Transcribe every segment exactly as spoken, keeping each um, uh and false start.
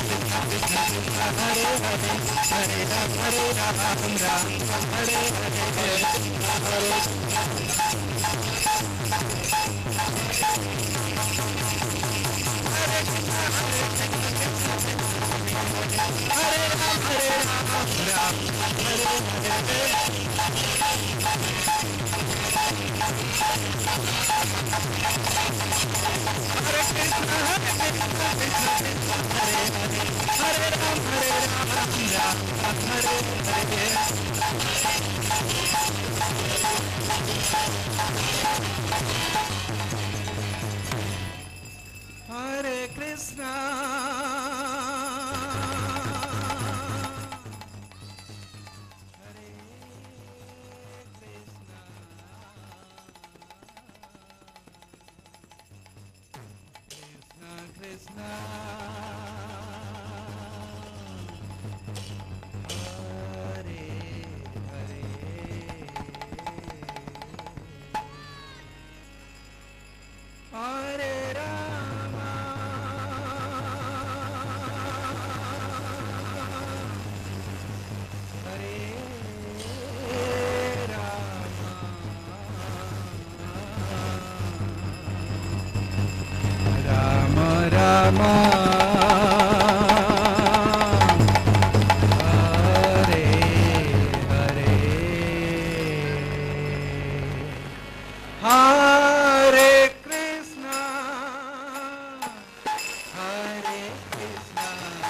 Hare Krishna, Hare Krishna, Krishna Krishna, Hare Hare, Hare Rama, Hare Rama, Rama Rama, Hare Hare, Hare Krishna, Hare Krishna,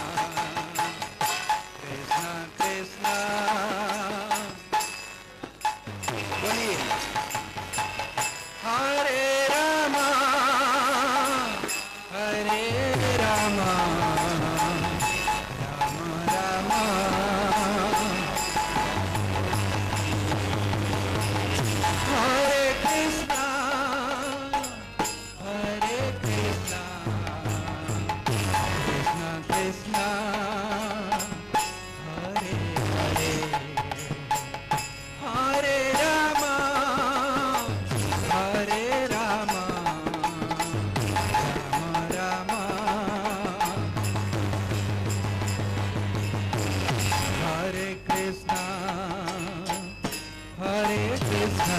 Krishna Krishna, बोलिए Hare Rama, Hare Rama, Rama Rama, Hare Krishna, Hare Krishna, Krishna Krishna, Hare Hare, Hare Rama, Hare Rama, Rama Rama, Hare Krishna, Hare Krishna,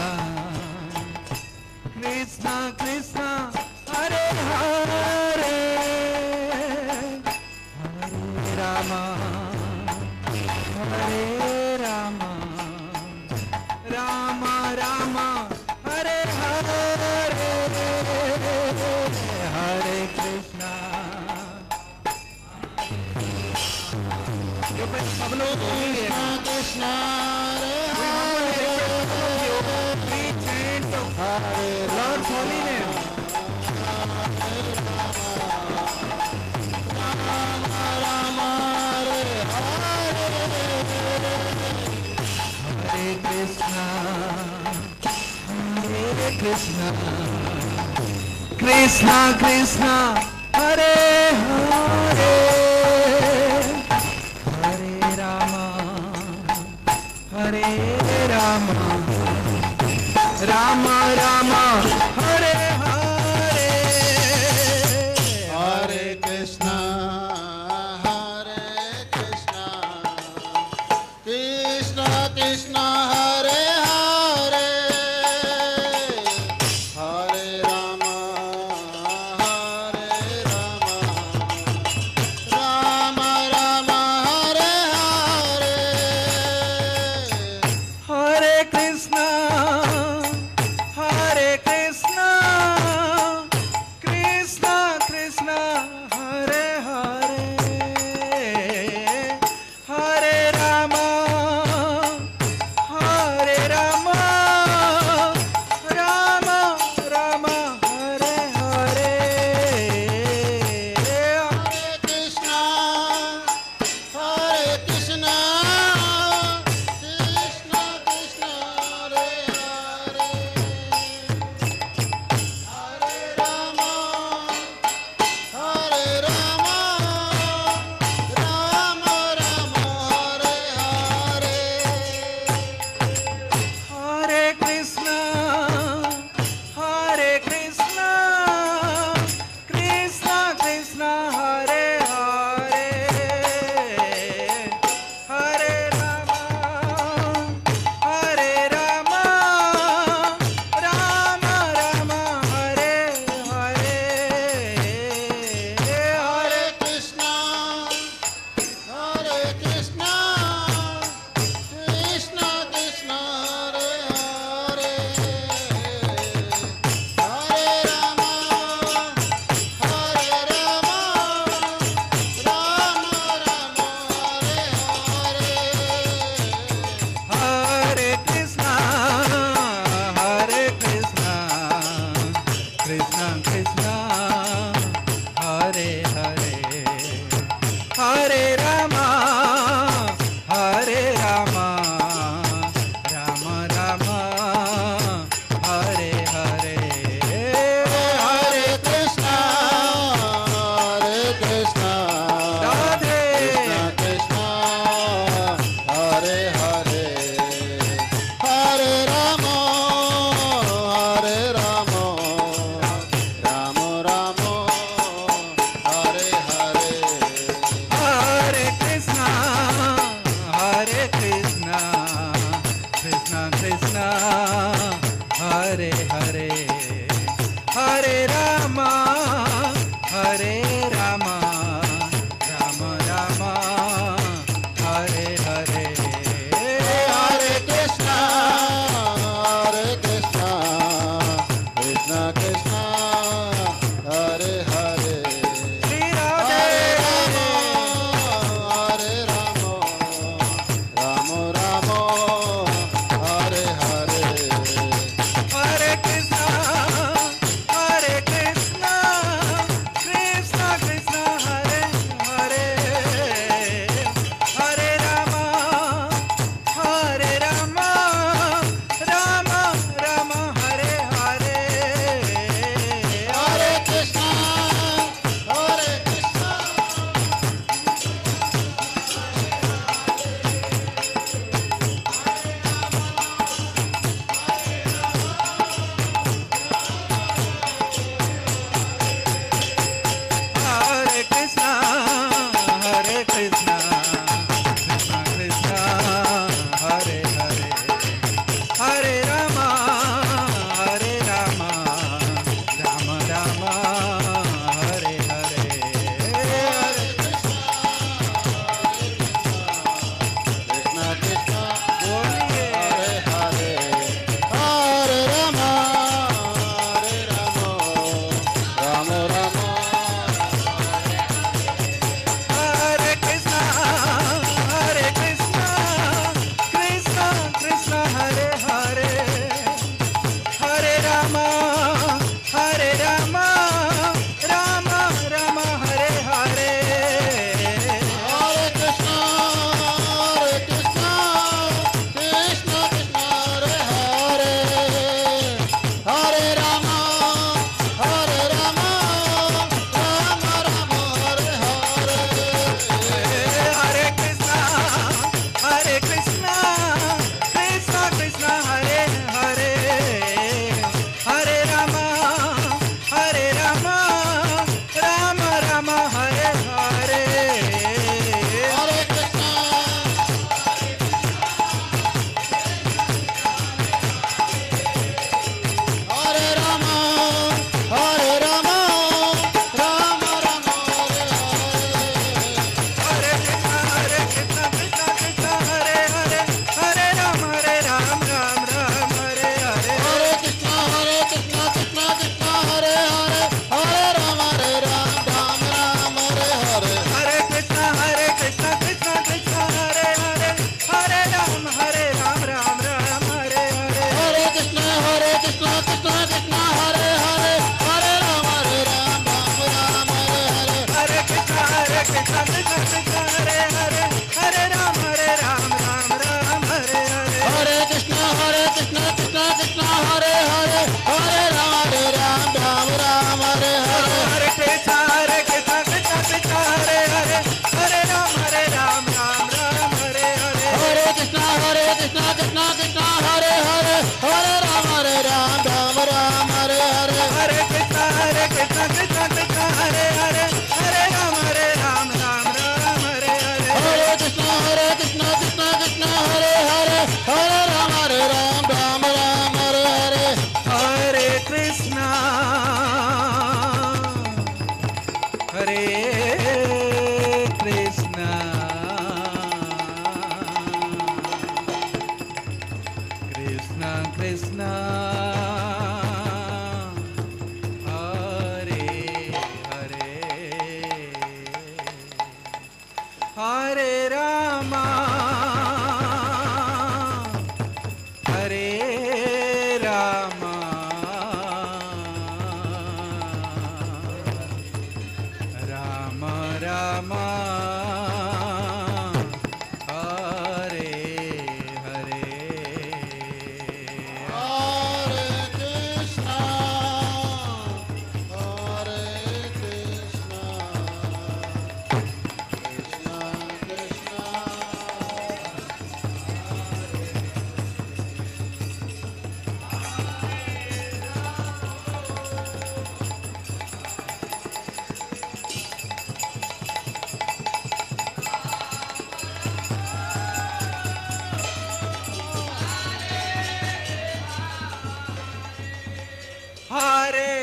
Krishna Krishna, Hare Hare, Hare Rama, Hare Rama, Rama Rama, Hare Hare, Hare Krishna. Yo pues Pablo, Krishna Krishna, Hare Lord's holy name. Hare Krishna, Hare Krishna, Krishna Krishna, Hare Hare, Hare Rama, Hare Rama, Rama Rama, Hare Hare, Hare Krishna, Hare Krishna, Krishna Krishna, Hare Hare, Hare Rama, Hare Rama, Rama Rama, Hare Hare, Hare Krishna, Hare Krishna,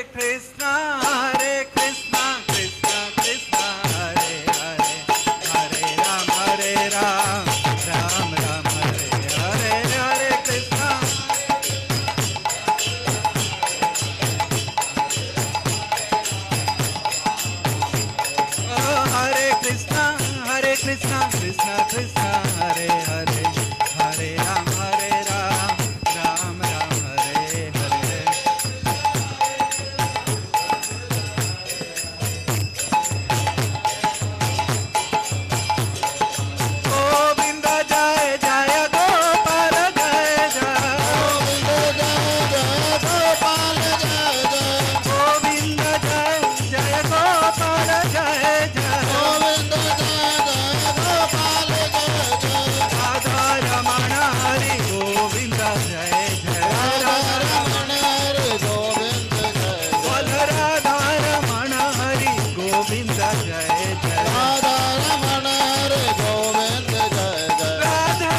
Krishna, Hare Krishna, Krishna Krishna, Hare Hare, Hare Ram, Hare Ram, Ram Ram, Hare Hare, Hare Krishna. Oh, Hare Krishna, Hare Krishna, Krishna Krishna, Hare Hare, Hare Ram, Hare Ram, Ram Ram, Hare Hare. Govinda Jai Jai Gopal Jai Jai. Govinda Jai Jai Gopal Jai Jai. Govinda Jai Jai Gopal Jai Jai. Govinda Jai Jai Gopal Jai Jai. Radha Ramana Hari Govinda Jai Jai. Radha Ramana Hare Govinda Jai Jai. Bol Radha Ramana Hari Govinda Jai Jai. Radha Ramana Hare Govinda Jai Jai. Radhe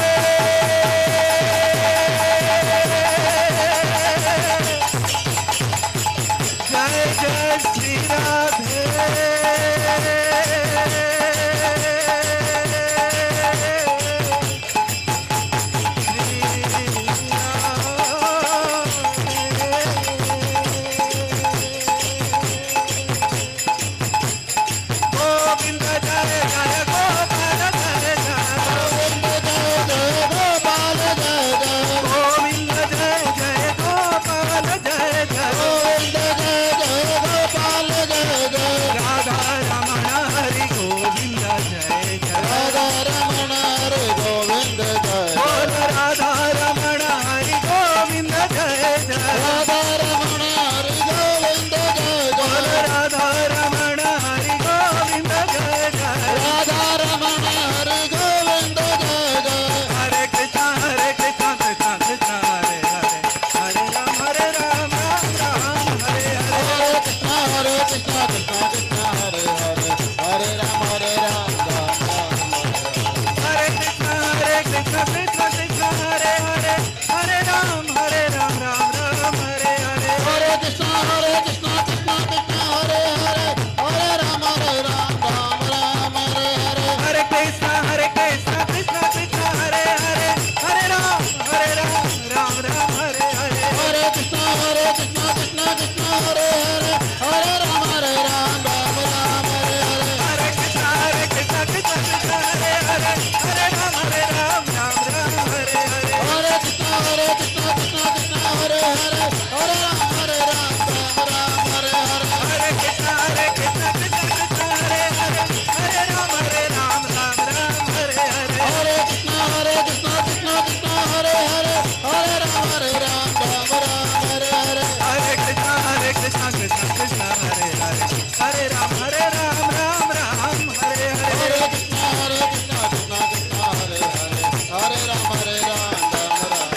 Jai Jai Shri Radhe. Govinda Jai Jai Gopal Jai Jai. Govinda Jai Jai Gopal Jai Jai. Govinda Jai Jai Gopal Jai Jai. Govinda Jai Jai Gopal Jai Jai. Radha Ramana Hari Govinda Jai Jai. Radha Ramana Hare Govinda Jai Jai. Bol Radha Ramana Hari Govinda Jai Jai. Radha Ramana Hare Govinda Jai Bol Jai. Radha Ramana Hari Govinda Jai Jai. Radha Ramana Hare Govinda Jai Jai. Hare Krishna, Hare Krishna, Krishna Krishna, Hare Hare, Hare Ram, Hare Ram, Ram Ram, Hare Hare. Hare Krishna, Hare Krishna, Krishna Krishna, Hare Hare, Hare Ram, Hare Ram, Ram Ram, Hare Hare Hare. Krishna, Hare Krishna, Krishna Krishna, Hare Hare, Hare Ram, Hare Ram, Ram Ram, Hare Hare. Hare Krishna, Hare Krishna, Krishna Krishna, Hare Hare, Hare Ram, Hare Ram, Ram Ram, Hare Hare. Hare Krishna, Hare Krishna, Krishna Krishna, Hare Hare, Hare Ram, Hare Ram, Ram Ram, Hare Hare. Hare Krishna, Hare Krishna, Krishna Krishna, Hare Hare, Hare Ram, Hare Ram, Ram Ram, Hare Hare. Hare Krishna, Hare Krishna, Krishna Krishna, Hare Hare, Hare Ram, Hare Ram, Ram Ram, Hare Hare. Hare Krishna, Hare Krishna, Krishna Krishna, Hare Hare, Hare Ram, Hare Ram, Ram Ram, Hare Hare. Hare Krishna, Hare Krishna, Krishna Krishna, Hare Hare, Hare Ram, Hare Ram, Ram Ram, Hare Hare. Hare Krishna, Hare Krishna, Krishna Krishna, Hare Hare, Hare Ram, Hare Ram, Ram Ram, Hare Hare. Hare Krishna, Hare Krishna, Krishna Krishna, Hare Hare, Hare Ram, Hare Ram, Ram Ram, Hare Hare. Hare Krishna, Hare Krishna, Krishna Krishna, Hare Hare, Hare Ram, Hare Ram, Ram Ram,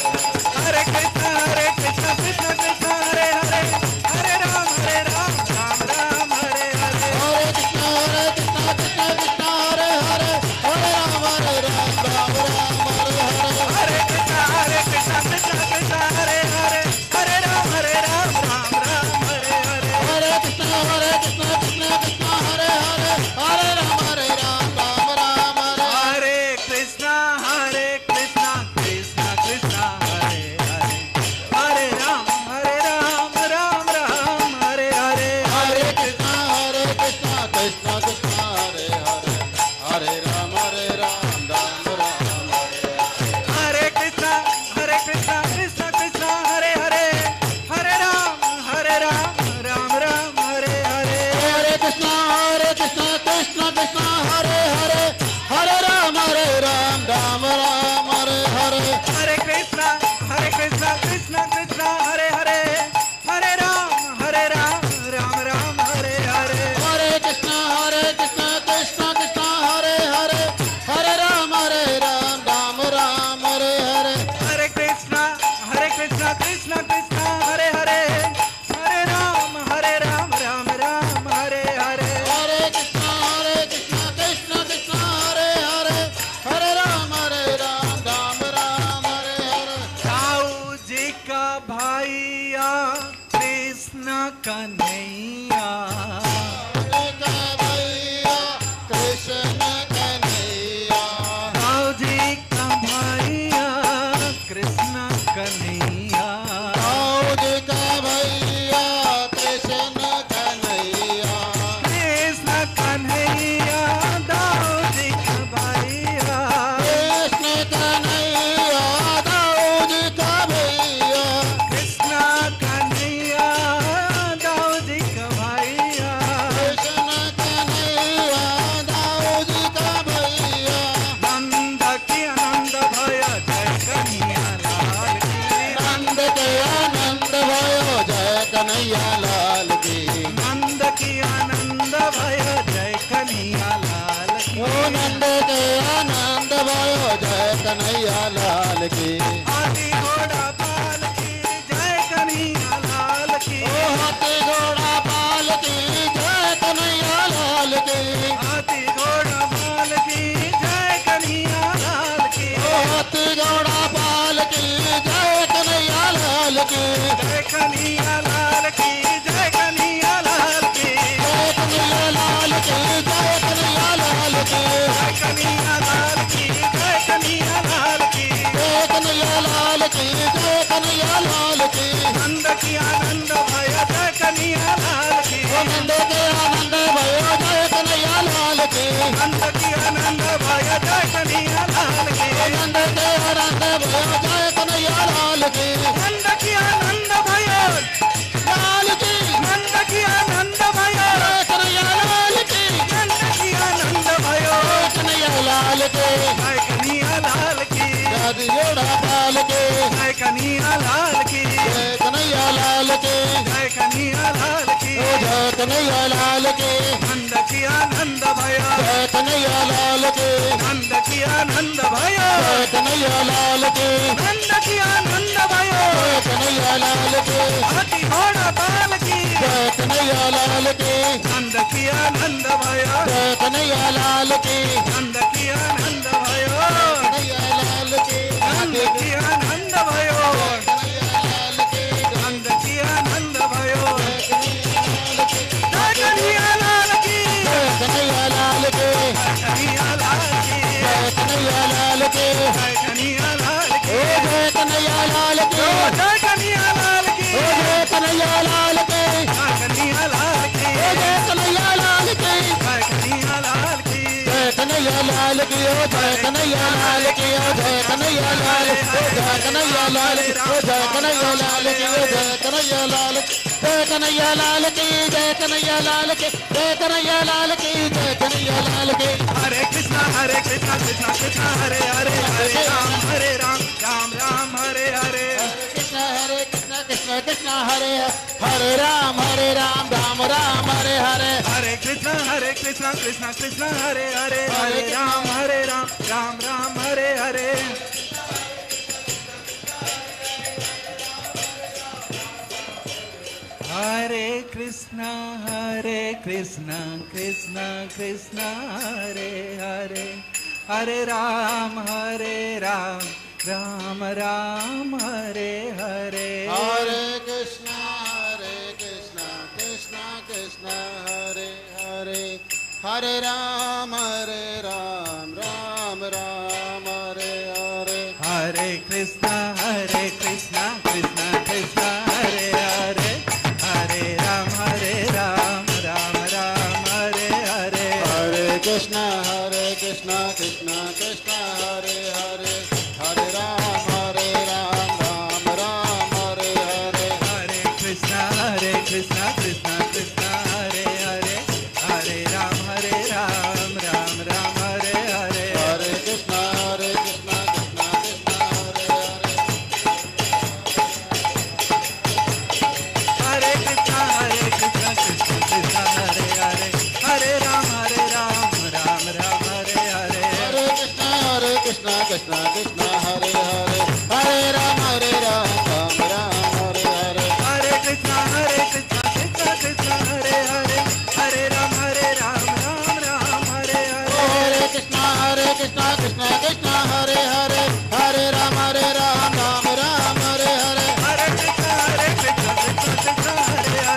Hare Hare Hare. Krishna, Hare Krishna, Krishna Krishna, Hare Hare, Hare Ram, Hare Ram, Ram Ram, Hare Hare. Hare Krishna, Hare Krishna, Krishna Krishna, Hare Hare, Hare Ram, Hare Ram, Ram Ram, Hare Hare. Hare Krishna, Hare Krishna, Krishna Krishna, Hare Hare, Hare Ram, Hare Ram, Ram Ram, Hare Hare. Hare Krishna, Hare Krishna, Krishna Krishna, Hare Hare, Hare Ram, Hare Ram, Ram Ram, Hare Hare. Hare Krishna, Hare Krishna, Krishna Krishna, Hare Hare, Hare Ram, Hare Ram, Ram Ram, Hare Hare. Hare Krishna, Hare Krishna, Krishna Krishna, Hare Hare, Hare Ram, Hare Ram, Ram Ram, Hare Hare. Hare Krishna, Hare Krishna, Krishna Krishna, Hare Hare, Hare Ram, Hare Ram, Ram Ram, Hare Hare. Hare Krishna, Hare Krishna, Krishna Krishna, Hare Hare, Hare Ram, Hare Ram, Ram Ram, Hare Hare. Hare Krishna, Hare Krishna, Krishna Krishna, Hare Hare, Hare Ram, Hare Ram, Ram Ram, Hare Hare. Hare Krishna, Hare Krishna, Krishna Krishna, Hare Hare, Hare Ram, Hare Ram, Ram Ram, Hare Hare. Hare Krishna, Hare Krishna, Krishna Krishna, Hare Hare, Hare Ram, Hare Ram, Ram Ram, Hare Hare. Hare Krishna, Hare Krishna, Krishna Krishna Kanhaiya Kanhaiya Krishna Kanhaiya Dau ji का भैया कृष्ण कन्हैया दाऊ जी का भैया कृष्ण कन्हैया कृष्ण कन्हैया दाऊ जी का भैया कृष्ण कन्हैया दाऊ जी का भैया कृष्ण कन्हैया दाऊ जी का भैया कृष्ण कन्हैया दाऊ जी का भैया नंद की आनंद भय जय कन्हैया लाल की नंद के आनंद भयो जय कन्हैया लाल की नंद की आनंद भय जय कन्हैया लाल की ओ नंद के आनंद भयो जय कन्हैया लाल की हाथी घोड़ा पाल की जय कन्हैया लाल की ओ हाथी घोड़ा पाल की जय कन्हैया लाल की हाथी घोड़ा पाल की जय कन्हैया लाल की ओ हाथी घोड़ा पाल की जय कन्हैया लाल की जय कन्हैया लाल की जय कन्हैया लाल की जय कन्हैया लाल की जय कन्हैया लाल की जय कन्हैया लाल की जय कन्हैया लाल की जय कन्हैया लाल की जय कन्हैया लाल की नंद की आनंद भय जय कन्हैया लाल की ओ नंद के आनंद भयो जय कन्हैया लाल की नंद की आनंद भय जय कन्हैया लाल की ओ नंद के आनंद भयो जय कन्हैया लाल की नंद की आनंद भय लाल की नंद की आनंद भय जय कन्हैया लाल की नंद की आनंद भय जय कन्हैया लाल की जय कन्हैया लाल की दादी जोड़ा पाल के जय कन्हैया लाल की जय कन्हैया लाल की जय कन्हैया लाल की ओ जय कन्हैया लाल की नंद की आनंद भय जय कन्हैया लाल की नंद की आनंद भय जय कन्हैया लाल की नंद की आनंद भय जय कन्हैया लाल की हाथी घोड़ा पाल की जय कन्हैया लाल की नंद की आनंद भय जय कन्हैया लाल की नंद की आनंद भय कन्हैया लाल की नंद की आनंद भय कन्हैया लाल की नंद की आनंद भय जय कन्हैया लाल की कन्हैया लाल की कन्हैया लाल की जय कन्हैया लाल की जय कन्हैया लाल ओ की जय कन्हैया लाल की जय कन्हैया लाल की ओ जय कन्हैया लाल की जय कन्हैया लाल की ओ जय कन्हैया लाल की जय कन्हैया लाल की जय कन्हैया लाल की ओ जय कन्हैया लाल की ओ जय कन्हैया लाल ओ जय कन्हैया लाल की ओ जय कन्हैया लाल की ओ जय कन्हैया लाल जय कन्हैया लाल की जय कन्हैया लाल की जय कन्हैया लाल की जय कन्हैया लाल की हरे कृष्णा हरे कृष्णा कृष्णा कृष्णा हरे हरे हरे राम हरे राम राम राम हरे हरे कृष्ण हरे कृष्ण कृष्ण कृष्ण हरे हरे राम हरे राम राम राम हरे हरे हरे कृष्णा हरे कृष्णा कृष्णा कृष्णा हरे हरे हरे राम हरे राम राम राम हरे हरे हरे कृष्णा हरे कृष्णा कृष्णा कृष्णा हरे हरे हरे राम हरे राम राम राम हरे हरे हरे कृष्ण हरे कृष्ण कृष्ण कृष्ण हरे हरे हरे राम हरे राम राम राम हरे हरे हरे कृष्णा हरे कृष्णा कृष्णा कृष्णा हरे हरे हरे राम हरे राम राम राम हरे हरे हरे कृष्ण हरे कृष्ण कृष्ण कृष्ण हरे हरे हरे राम हरे राम राम राम हरे हरे हरे कृष्णा हरे कृष्णा कृष्णा कृष्णा हरे हरे हरे राम हरे राम राम राम हरे हरे हरे कृष्ण हरे कृष्ण कृष्ण कृष्ण हरे हरे हरे कृष्णा हरे कृष्णा कृष्णा कृष्णा हरे हरे हरे राम हरे राम राम राम हरे हरे हरे कृष्ण हरे कृष्ण कृष्ण कृष्ण हरे हरे हरे राम हरे राम राम राम हरे हरे हरे कृष्णा हरे कृष्णा कृष्णा कृष्णा हरे हरे हरे राम हरे राम राम राम हरे हरे हरे कृष्ण हरे कृष्ण कृष्ण कृष्ण हरे हरे हरे राम हरे राम राम राम हरे हरे हरे कृष्णा हरे कृष्णा कृष्णा कृष्णा हरे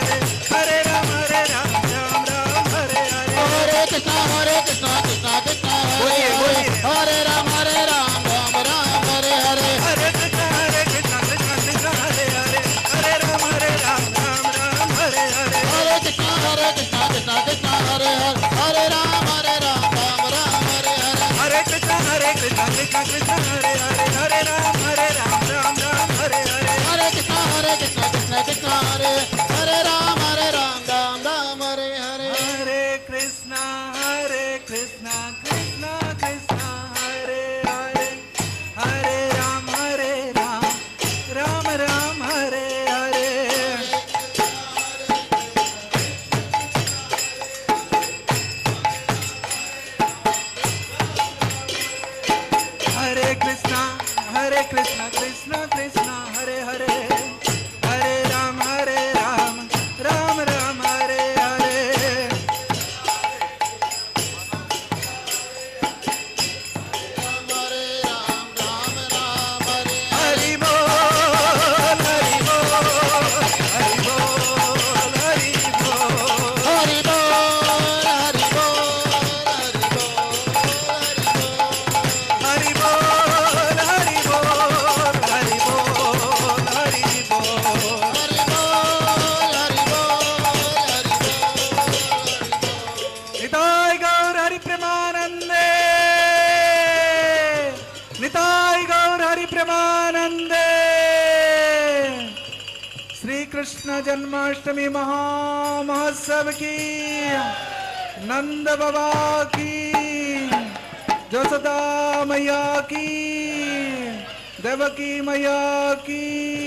कृष्ण जन्माष्टमी महामहोत्सव की, नंद बाबा की, जसोदा मैया की, देवकी मैया की।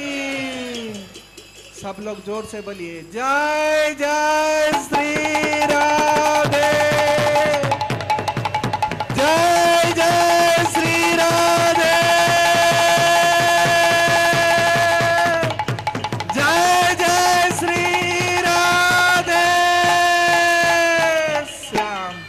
सब लोग जोर से बोलिए जय जय श्री राधे, जय जय श्री राधे, जय जय श्री राधे श्याम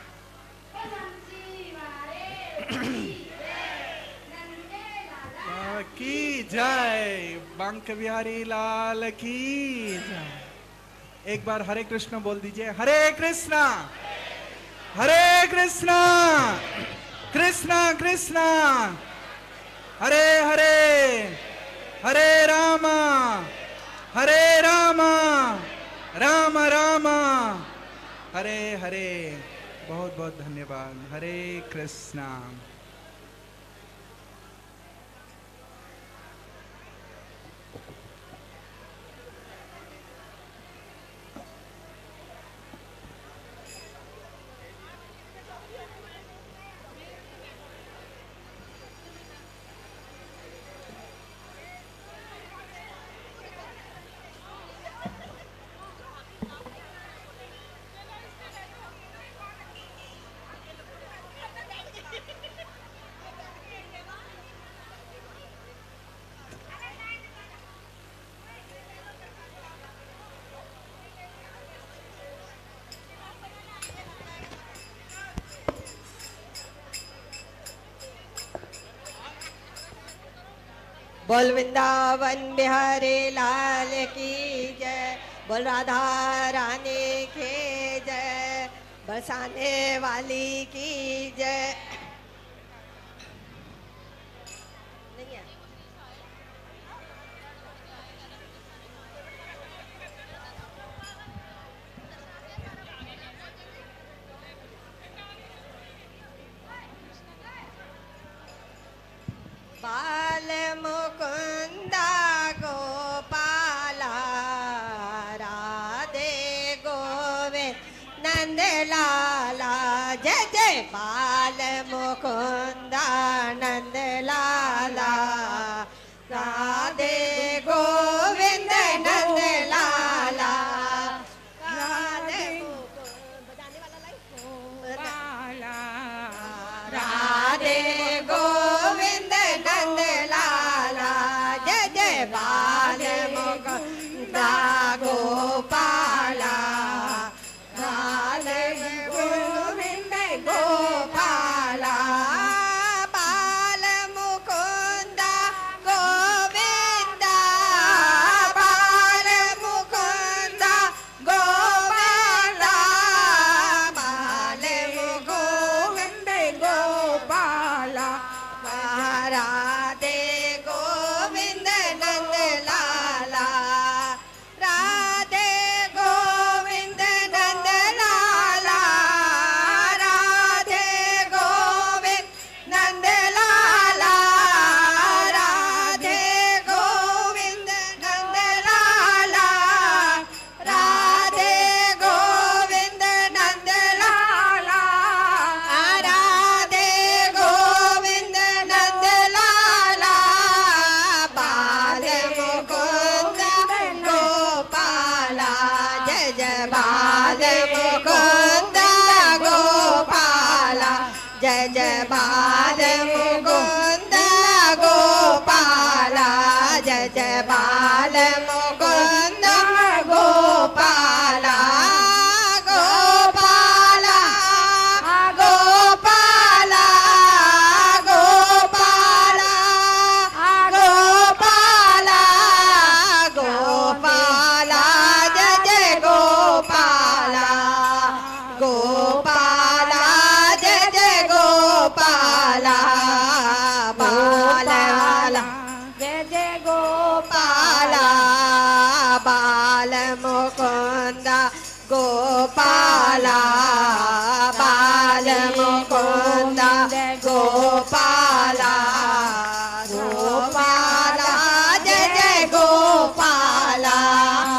की जय, बांक बिहारी लाल की जय। एक बार हरे कृष्ण बोल दीजिए, हरे कृष्णा हरे कृष्णा कृष्णा कृष्णा हरे हरे, हरे रामा हरे रामा राम राम हरे हरे। बहुत बहुत धन्यवाद। हरे कृष्णा। बोल वृंदावन बिहारी लाल की जय, बोल राधा रानी की जय, बरसाने वाली की जय। नहीं है बाल मुकुंदा गोपाला, राधे गोविंद नंद लाला, जय जय बाल मुकुंदा नंद लाला, राधे गोविंद नंद लाला, राधे बजाने वाला राधे गोविंद नंद लाला, जय जय बाल मुकुंदा गोपाला, राधे गोविंद गोपाला, बाल मुकुंदा गोविंदा, बाल मुकुंदा गोपाला, बाल मुकुंद गोपाला, राधे गोविंद नंद लाला, राधे गोविंद नंद लाला, राधे गोविंद नंद लाला, राधे गोविंद नंद लाला, राधे गोविंद नंद लाला, राधे गोविंद नंद लाला, बाल मुकुंद गोपाला, जय जय बाल मुकुंद गोपाला, जय जय बाल मुकुंद गोपाला, जय जय बाल मुकुंद गोपाला, गोपाला गोपाला गोपाला गोपाला गोपाला, जय जय गोपाला गोपाला, जय जय गोपाला, बाला जय जय गोपाला, बाल मुकुंद गोपाला, बाल मुकुंद गोपाला, गोपाला जय जय गोपाला,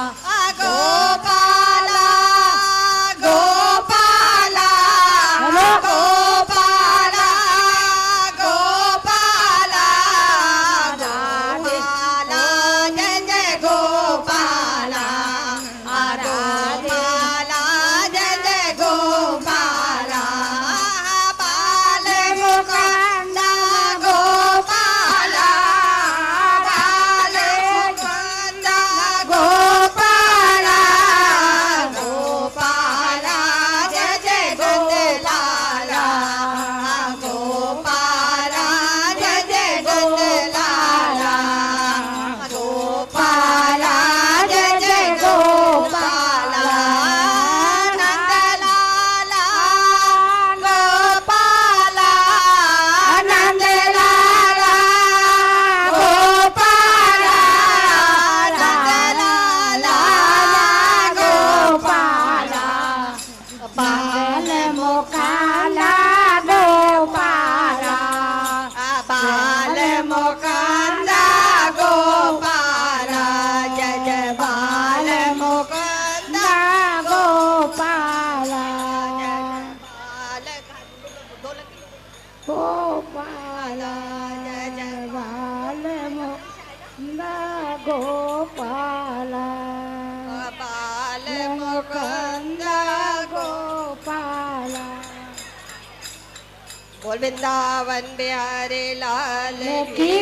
बोल वृंदावन बिहारी लाल की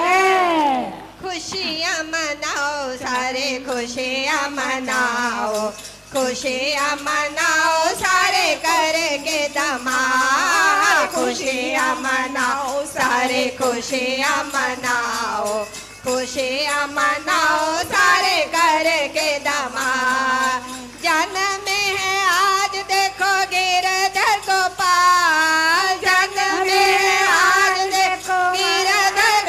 जय। खुशियाँ मनाओ सारे खुशियाँ मनाओ, खुशियाँ मनाओ सारे करके धमाल, खुशियाँ मनाओ सारे खुशियाँ मनाओ, खुशियाँ मनाओ सारे करके धमाल। जन्म में है आज देखो गिरधर गोपाल, जन्म में है आज देखो गिरधर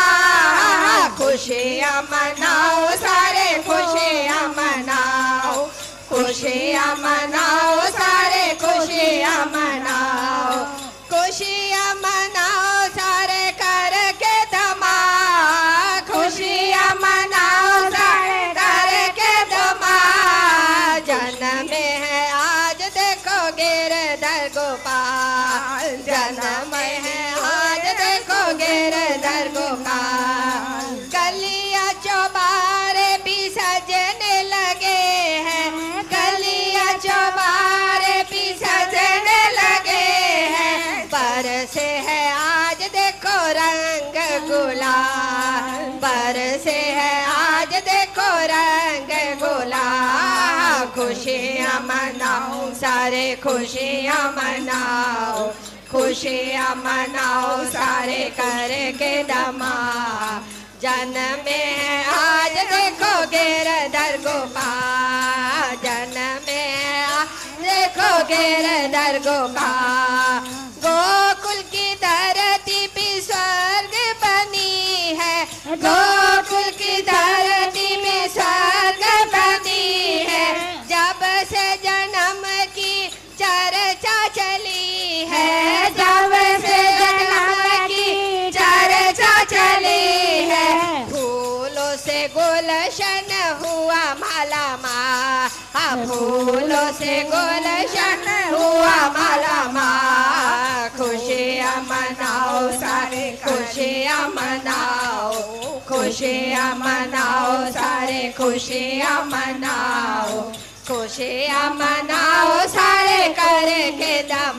गोपाल। खुशियाँ मनाओ सारे खुशियाँ मनाओ, खुशियाँ मनाओ सारे खुशियाँ मनाओ, खुशियाँ मनाओ सारे करके धमाल, खुशियाँ मनाओ सारे करके धमाल। जन्म में है आज देखो गिरधर गोपाल, जन्म में है आज देखो गिरधर गोपाल। गलियाँ चौबारे भी सजने लगे हैं, गलियाँ चौबारे भी सजने लगे हैं। बरसे है आज देखो रंग गुलाल, बरसे है आज देखो रंग गुलाल। खुशियाँ मनाओ सारे खुशियाँ मनाओ, खुशियाँ मनाओ सारे करके धमाल। जन्म में है आज देखो गिरधर गोपाल, जन्म में है आज देखो गिरधर गोपाल। गोकुल की धरती भी स्वर्ग बनी है, गोकुल की धरती में स्वर्ग बनी है। जब से जन्म की चर्चा चली है, जब से जन्म की चर्चा चली है। फूलों से गुलशन हुआ माला माल, फूलों से गुलशन हुआ माला माल। खुशियाँ मनाओ सारे खुशियाँ मनाओ, खुशियाँ मनाओ सारे खुशियाँ मनाओ, खुशियाँ मनाओ सारे करके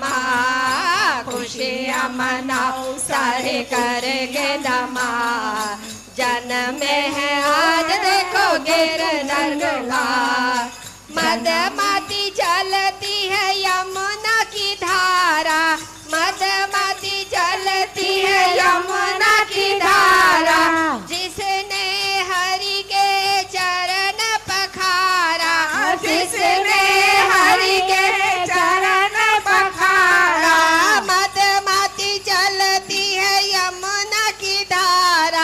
धमाल, खुशियाँ मनाओ सारे करके धमाल। जन्म में है आज देखो गिरधर गोपाल। मधुमती चलती है यमुना की धारा, मधुमती चलती है यमुना की धारा। जिसने हरि के चरण पखारा, जिसने हरि के चरण पखारा। मधुमती चलती है यमुना की धारा,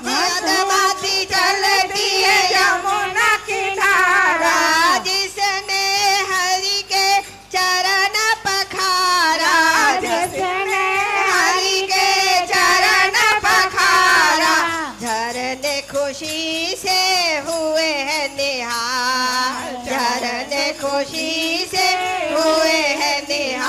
मधुमती चलती है यमुना की धारा। जिसने हरि के चरण पखारा, जिसने हरि के चरण पखारा। झरने खुशी से हुए हैं निहाल, झरने खुशी से हुए हैं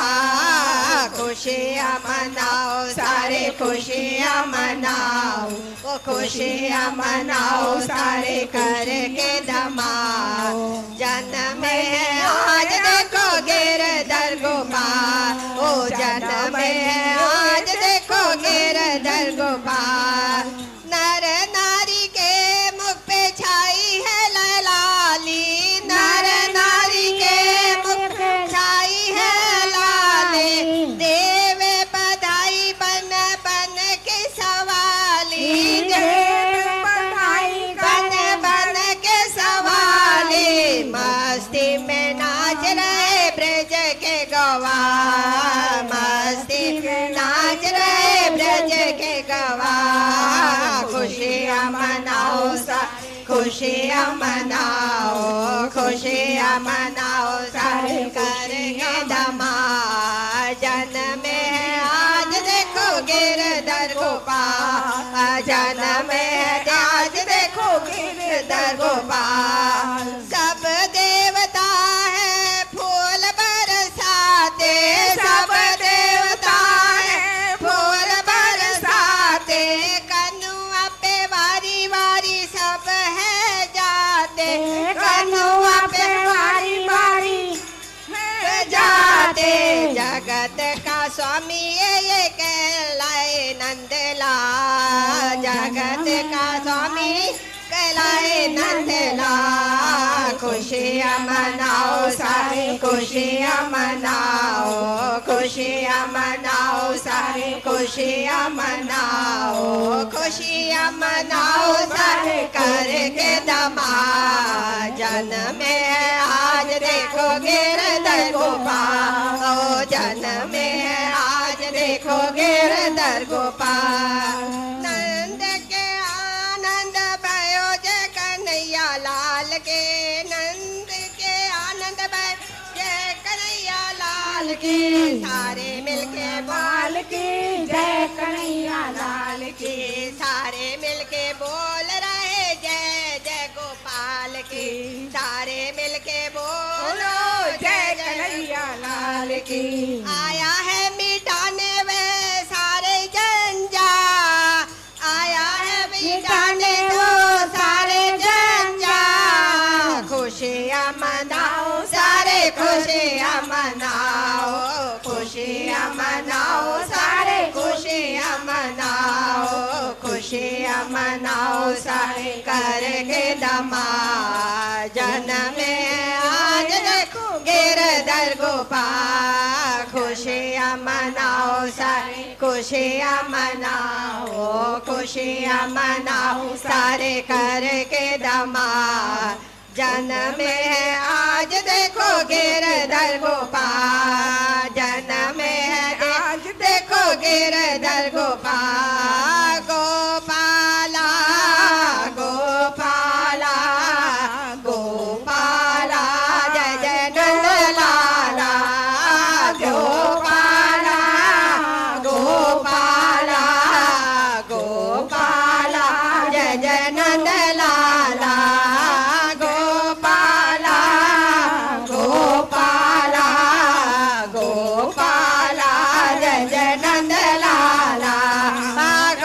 निहाल। खुशियाँ मनाओ सारे खुशियाँ मनाओ, वो खुशियाँ मनाओ सारे करके धमाल। जन्म में है आज देखो गिरधर गोपाल, ओ जन्म में है आज देखो गिरधर गोपाल। नर नारी के मुख पे छाई है लाली, नर नारी के मुख पे छाई है लाली। देवे बधाई बन बन के सवाली, देवे बधाई बन बन के सवाली। मस्ती में नाच रहे ब्रज के गवार, मस्ती में नाच रहे ब्रज के गवार। खुशियाँ मनाओ सा खुशियाँ मनाओ, खुशियाँ मनाओ सारे करेंगे धमाल। जन्म में है आज देखो गिरधर गोपाल, जन्म में है आज देखो गिरधर गोपाल। सब देवता है फूल बरसाते, सब देवता है फूल बरसाते। कनुआ पे वारी वारी सब है जाते, कनुआ पे वारी वारी जाते। जगत का स्वामी ये ये जगत का स्वामी कहलाए नंदला खुशियाँ मनाओ सारे खुशियाँ मनाओ खुशियाँ मनाओ सारे खुशियाँ मनाओ खुशियाँ मनाओ सारे करके दमा जन्म में आज देखो गिरधर गोपाल ओ जन्म में आज देखो गिरधर गोपाल नंद के आनंद भयो जय कन्हैया लाल के नंद के आनंद भयो जय कन्हैया लाल की सारे मिलके लाल की जय कन्हैया लाल की सारे मिलके बोल रहे जय जय गोपाल की सारे मिलके बोलो जय कन्हैया लाल की आया है मिटाने वे सारे जंजा आया है मिटाने वो सारे जंजा खुशियाँ मनाओ सारे खुशियाँ मनाओ खुशियाँ मनाओ सारे खुशियाँ मनाओ खुशियाँ मनाओ सारे करके दमा जन्म में आज देखो गिरधर गोपाल खुशियाँ मनाओ सारे खुशियाँ मनाओ खुशियाँ मनाओ सारे करके दमा जन्म में है आज देखो गिरधर गोपाल जन्म में है आज देखो गिरधर गोपाल गोपाला गोपाला गोपाला जय जय नंद लाला गोपाला गोपाला गोपाला जय जय नंद लाला गोपाला गोपाला गोपाला जय जय नंद लाला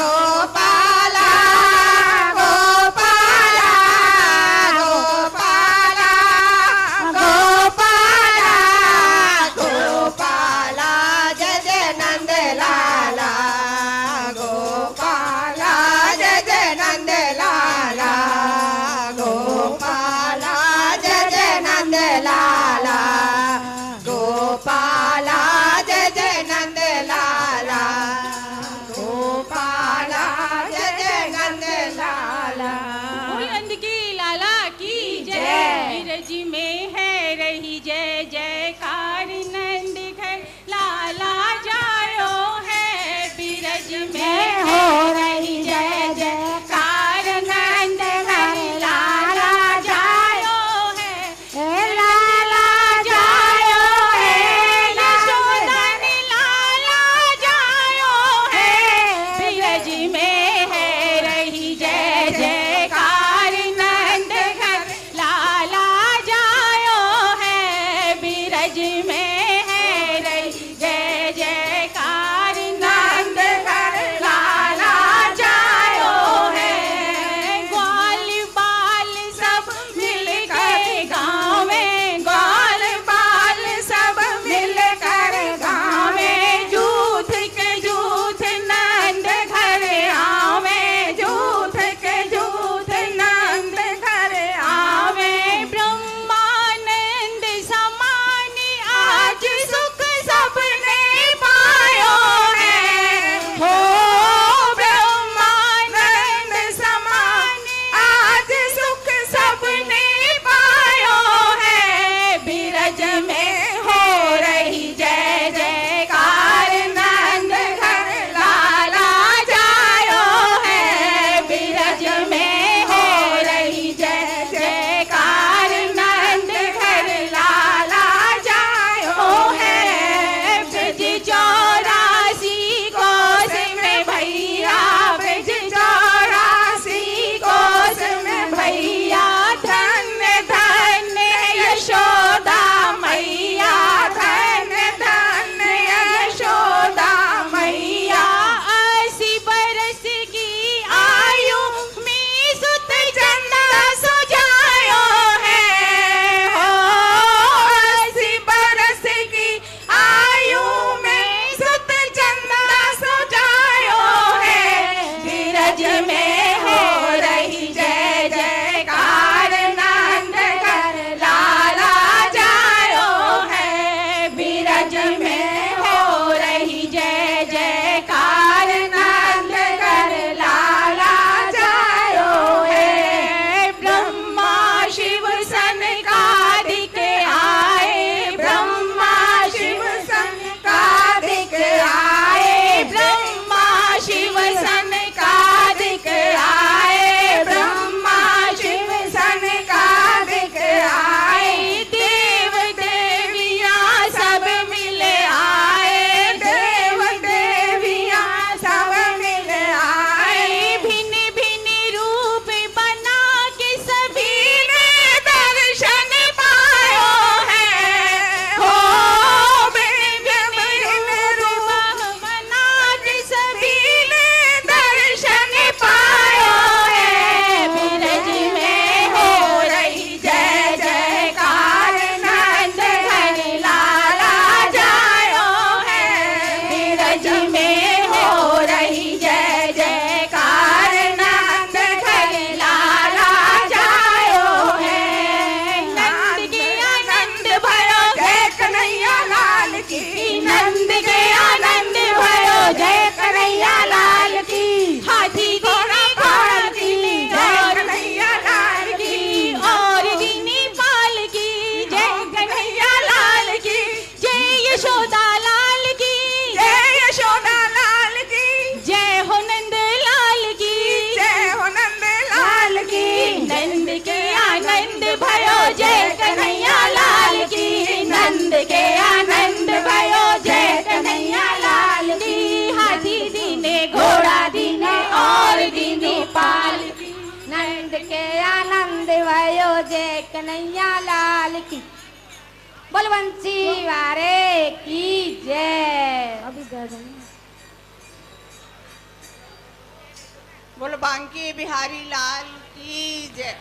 भयो जय कन्हैया लाल की। बलवंशी वारे की जय। अभी दे देंगे। बोल बांके बिहारी लाल की जय।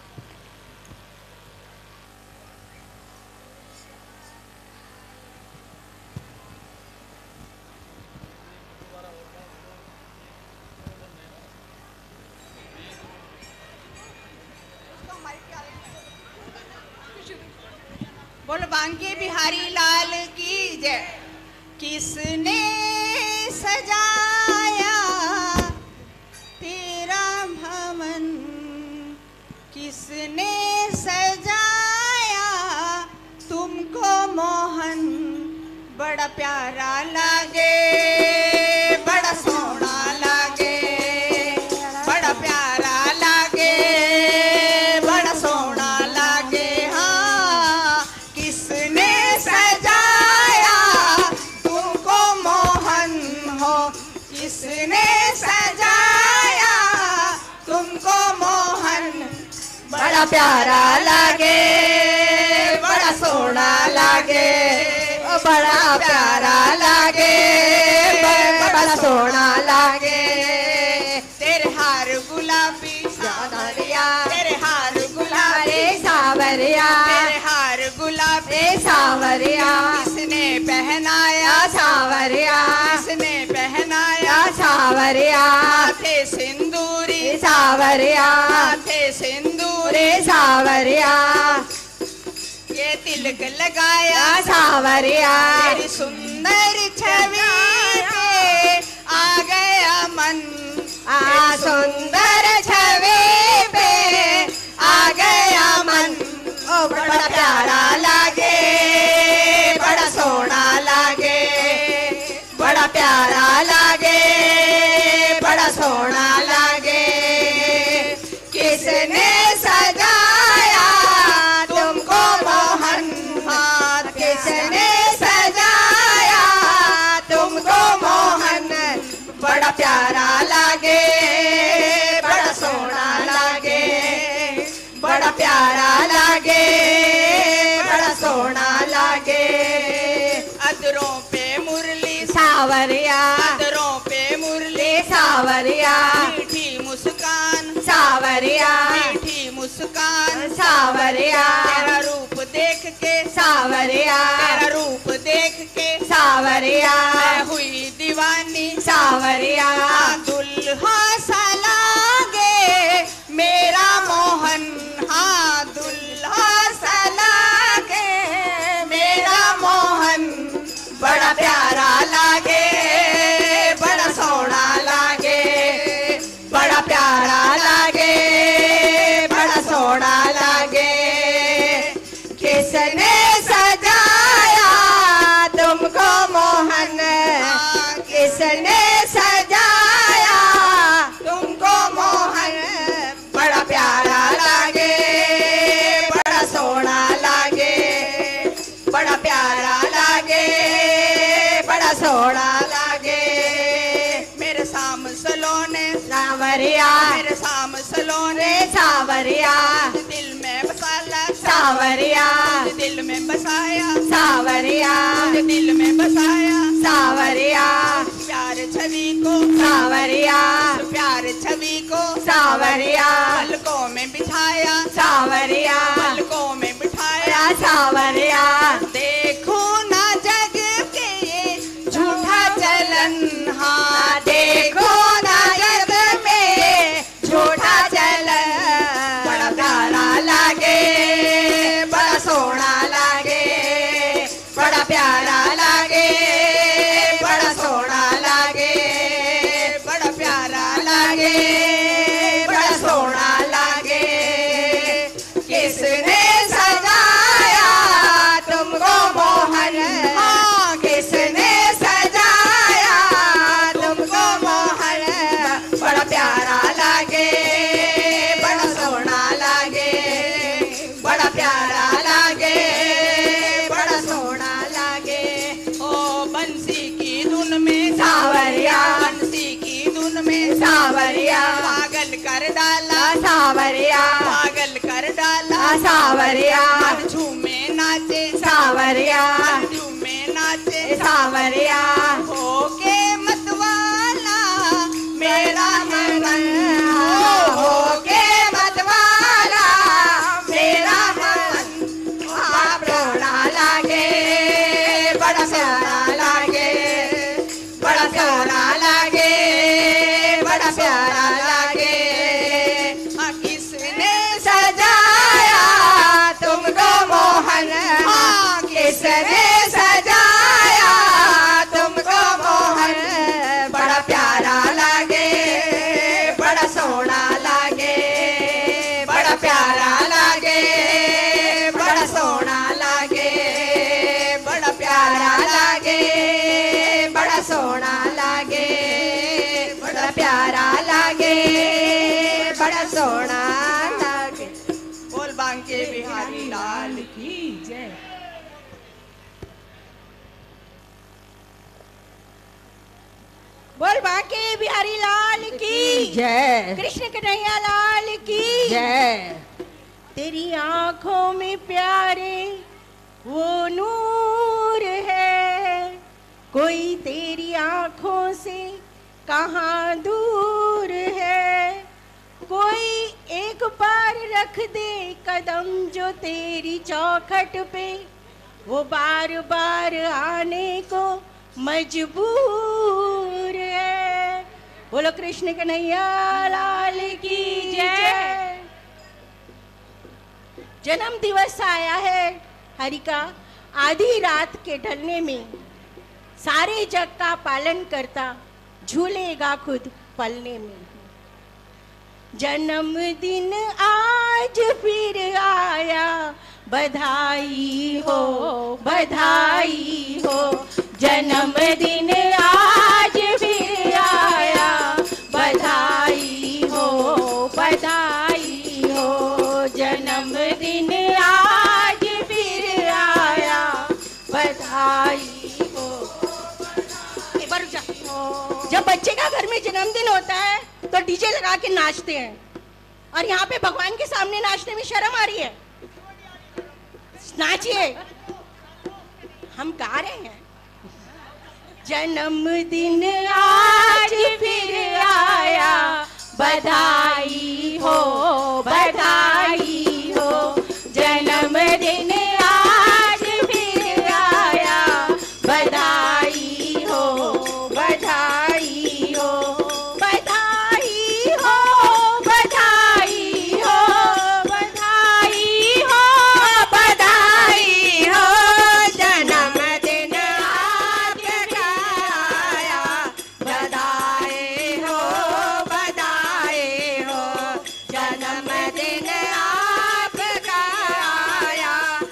बोल बांके बिहारी लाल की जय। किसने सजाया तेरा भवन, किसने सजाया तुमको मोहन, बड़ा प्यारा लागे बड़ा सोना लागे, बड़ा प्यारा लागे बड़ा सोना लागे। हाँ किसने सजाया तुमको मोहन हो, किसने सजाया तुमको मोहन, बड़ा प्यारा लागे बड़ा सोना लागे, बड़ा प्यारा लागे बड़ा सोना लागे। तेरे हार गुलाबी सावरिया, तेरे हार गुलाबी सावरिया, तेरे हार गुलाबी सावरिया, किसने पहनाया सावरिया, किसने पहनाया सावरिया। माथे सिंदूरी सावरिया, माथे सिंदूरी सावरिया, ये तिलक लगाया सावरिया, तेरी सुंदर छवि पे आ गया मन, आ सुंदर छवि पे आ गया मन। ओ बड़ा प्यारा लागे बड़ा सोना लागे, बड़ा प्यारा लागे बड़ा सोना लागे। किसने सजाया तुमको मोहन, हाँ किसने सजाया तुमको मोहन, बड़ा प्यारा लागे बड़ा सोना लागे, बड़ा प्यारा लागे बड़ा सोना लागे। अधरों पे मुरली सावरिया, अधरों पे मुरली सावरिया, मीठी मुस्कान सावरिया, मीठी मुस्कान सावरिया। तेरा रूप देख के सावरिया, तेरा रूप देख के सावरिया, मैं हुई दीवानी सावरिया। दुल्हा सा लागे मेरा मोहन, हाँ दुल्हा सा लागे मेरा मोहन, बड़ा प्यारा लागे बड़ा सोना लागे, बड़ा प्यारा लागे बड़ा सोना लागे। किसने सजाया तुमको मोहन, किसने सजाया तुमको मोहन, बड़ा प्यारा लागे बड़ा सोना लागे, बड़ा प्यारा लागे बड़ा सोना लागे। मेरे साम सलोने सावरिया, मेरे साम सलोने सावरिया, दिल में बसाला सावरिया, दिल में बसाया सावरिया, दिल में बसाया सावरिया। प्यार छवि को सावरिया, प्यार छवि को सावरिया, पलकों में बिठाया सावरिया, पलकों में बिठाया सावरिया। देखो ना जग के ये झूठा चलन, हाँ देखो ना जग में झूठा चलन, बड़ा प्यारा लागे बड़ा सोना लागे, बड़ा प्यारा लागे बड़ा सोना लागे, बड़ा प्यारा लागे बड़ा सोना लागे। किसने सजाया तुमको मोहन, हाँ किसने सजाया तुमको मोहन, बड़ा प्यारा लागे बड़ा सोना लागे, बड़ा प्यारा लागे बड़ा सोना लागे। ओ बंसी की धुन में सावरिया, बंसी की धुन में सावरिया, पागल कर डाला सावरिया, पागल कर सावरिया झूमे नाचे सावरिया झूमे नाचे सावरिया होके मतवाला मेरा मन होके मतवाला मेरा मन आप रोना लागे बड़ा प्यारा लागे बड़ा प्यारा लागे बड़ा प्यारा लागे किसने सजाया तुमको मोहन किसने सजाया तुमको मोहन बड़ा प्यारा लागे बड़ा सोना लागे बड़ा प्यारा लागे बड़ा सोना लागे बड़ा प्यारा लागे बड़ा सोना लागे बड़ा प्यारा लागे बड़ा सोना लागे। बोल बांके बिहारी लाल की जय। बोल बांके बिहारी लाल की जय कृष्ण कन्हैया लाल की जय। तेरी आंखों में प्यारे वो नूर है, कोई तेरी आंखों से कहाँ दूर है, कोई एक बार रख दे कदम जो तेरी चौखट पे, वो बार बार आने को मजबूर है। बोलो कृष्ण कन्हैया लाल की जय। जन्म दिवस आया है हरि का, आधी रात के ढलने में सारे जग का पालन करता झूलेगा खुद पलने में। जन्मदिन आज फिर आया, बधाई हो बधाई हो। जन्मदिन आज फिर आया, बधाई हो बधाई हो। जन्मदिन आज फिर आया, बधाई हो। एक बार रुक जा। जब बच्चे का घर में जन्मदिन होता है तो डीजे लगा के नाचते हैं, और यहाँ पे भगवान के सामने नाचने में शर्म आ रही है। नाचिए, हम गा रहे हैं। जन्मदिन आज फिर आया, बधाई हो बधाई हो। जन्मदिन आज फिर आया, बधाई हो बधाई हो। बधाई हो बधाई हो बधाई हो बधाई हो। जन्मदिन आज का आया, बधाई हो बधाई हो। जन्मदिन आपका आया,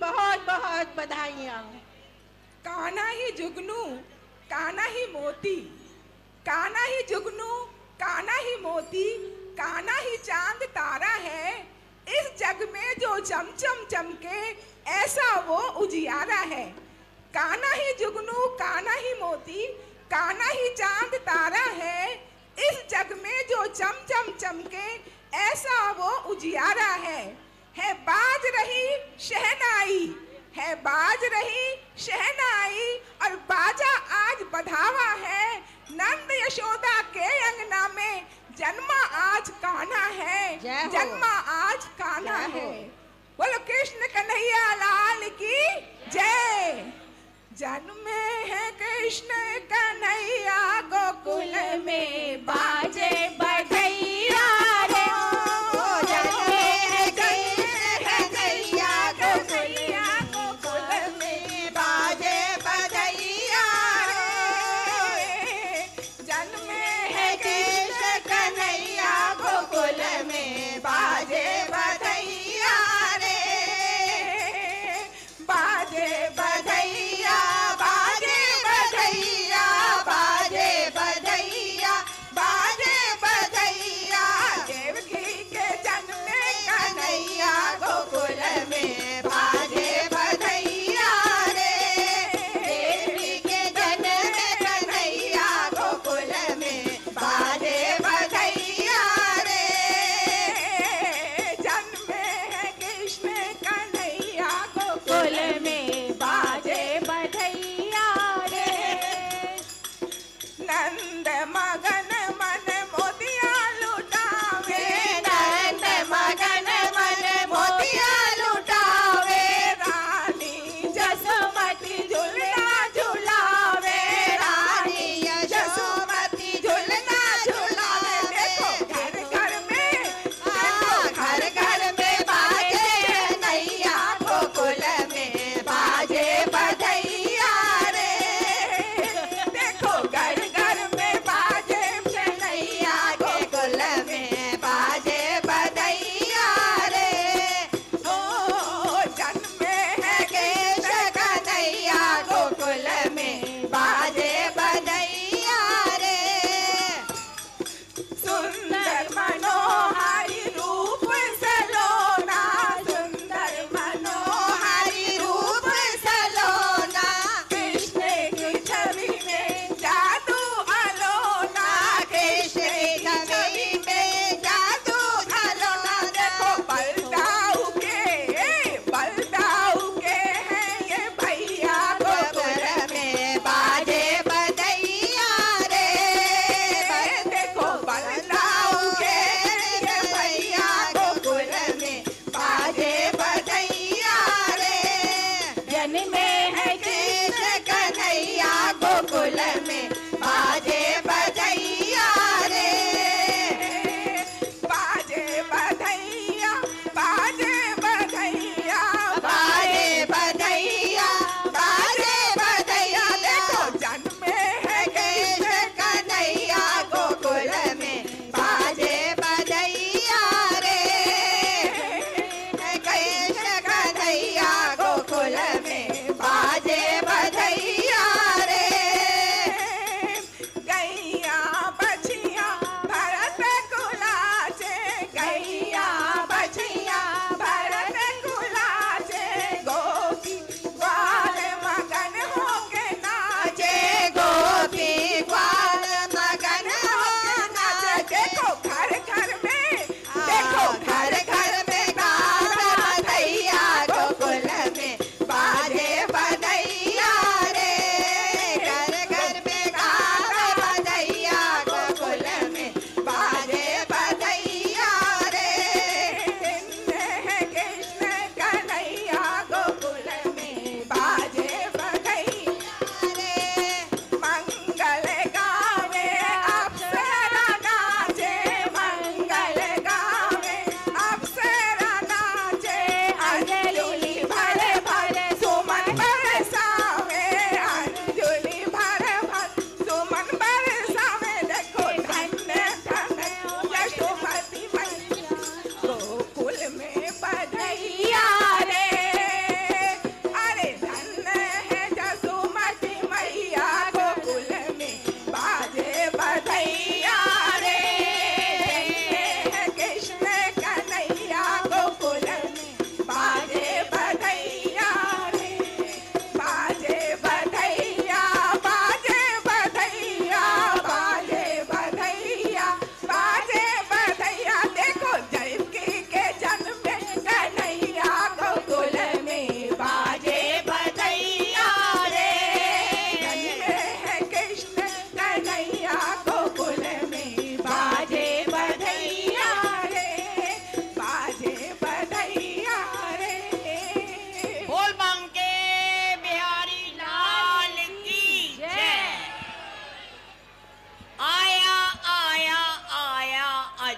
बहुत बहुत बधाइयाँ। काना ही जुगनू काना ही मोती, काना ही जुगनू काना ही मोती, काना ही चांद तारा है, इस जग में जो चमचम चमके ऐसा वो उजियारा है। काना ही जुगनू काना ही मोती, काना ही चांद तारा है, इस जग में जो चमचम चमके ऐसा वो उजियारा है। है बाज रही शहनाई, है बाज रही शहनाई, और बाजा आज बधावा है। नंद यशोदा के अंगना में जन्मा आज कान्हा है, जन्मा आज कान्हा है। बोलो कृष्ण कन्हैया लाल की जय। जन्मे है कृष्ण कन्हैया गोकुल में, बाजे बधैया रे, ओ जन्मे है कृष्ण कन्हैया गोकुल गोकुल में, बाजे बधैया रे। जन्मे है कृष्ण कन्हैया गोकुल में, बाजे बधैया रे, बाजे बधैया बाजे बधैया बाजे बधैया।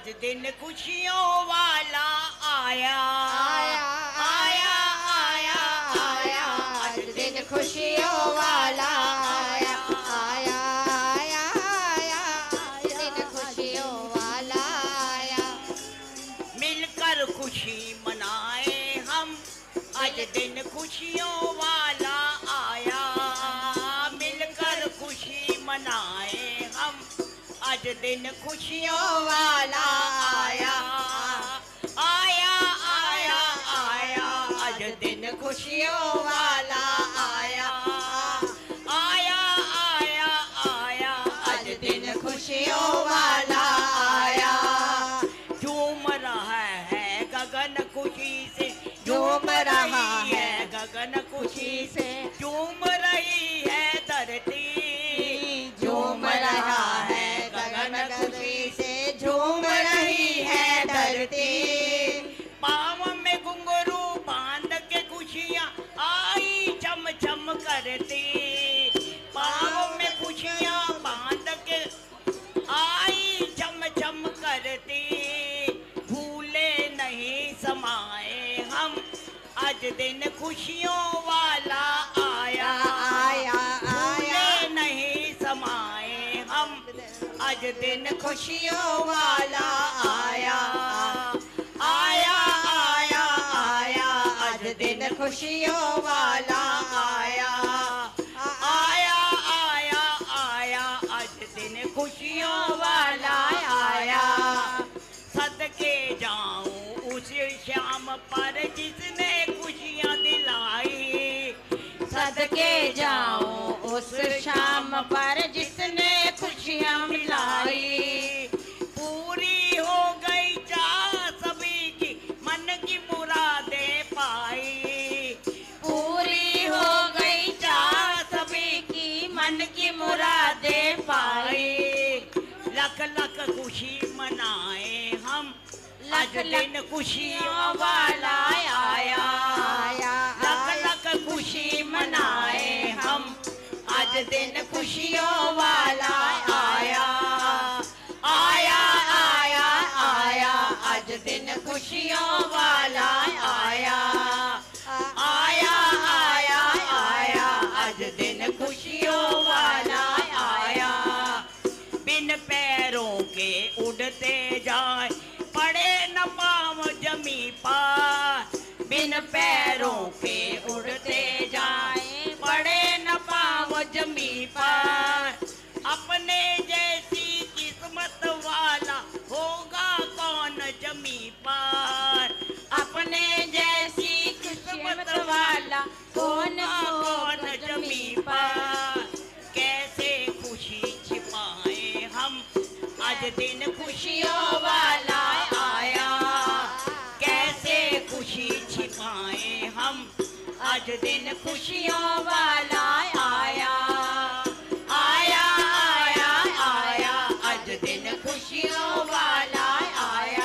आज दिन खुशियों वाला आया आया आया आया आया आज दिन खुशियों वाला आया आया आया आया आज दिन खुशियों वाला आया। मिलकर खुशी मनाए हम आज दिन खुशियों वाला आया मिलकर खुशी मनाए हम आज दिन खुशियों वाला आया आया आया आया आज दिन खुशियों वाला आया आया आया आया आज दिन खुशियों वाला आया। झूम रहा है गगन खुशी से झूम रहा है गगन खुशी से झूम रही है धरती झूम रहा है गगन खुशी से झूम रही है धरती। पाँव में घुंघरू बांध के खुशियाँ आई चम चम करती पाँव में खुशियाँ बांध के आई चम चम करती भूले नहीं समाए हम आज दिन खुशियों वाला आया आया आया भूले नहीं समाए हम आज दिन खुशियों वाला आया आया आया आया आज दिन खुशियों वाला आया आया आया आया आज दिन खुशियों वाला आया। सदके जाऊं उस शाम पर जिसने खुशियाँ दिलाई सदके जाऊं उस शाम पर जिसने खुशियाँ मिलाई। पूरी हो गई चाह सभी की मन की मुरादें पाई पूरी हो गई चाह सभी की मन की मुरादें पाई। लख लख खुशी मनाए हम लख आज दिन खुशियों वाला आया आया लख लख खुशी मनाए हम आज दिन खुशियों वाला आया आया आया आया आज दिन खुशियों वाला आया आया आया आया आज दिन खुशियों वाला आया। बिन पैरों के उड़ते जाए पड़े न पाँव जमी पर बिन पैरों के उड़ते जाए पड़े न पाँव जमी पर अपने जैसी किस्मत वाला होगा कौन जमी पर अपने जैसी किस्मत वाला कौन कौन जमी पर कैसे खुशी छिपाए हम आज दिन खुशियों वाला आया कैसे खुशी छिपाए हम आज दिन खुशियों वाला आया आया आया आया आज दिन खुशियों वाला आया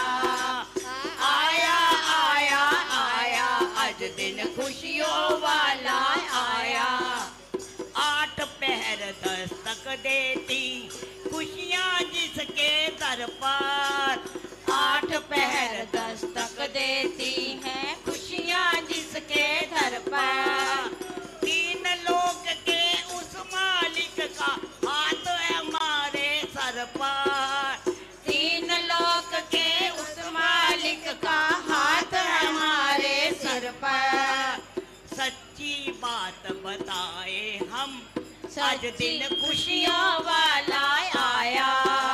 आया आया आया आज दिन खुशियों वाला आया। आठ पहर दस्तक देती खुशियाँ जिसके दर पर आठ पहर दस्तक देती हैं खुशियाँ जिसके दर पर तीन लोक के उस मालिक का हाथ है हमारे सर पर तीन लोक के उस मालिक का हाथ है हमारे सर पर। सच्ची बात बताए हम आज दिन खुशियों वाला आया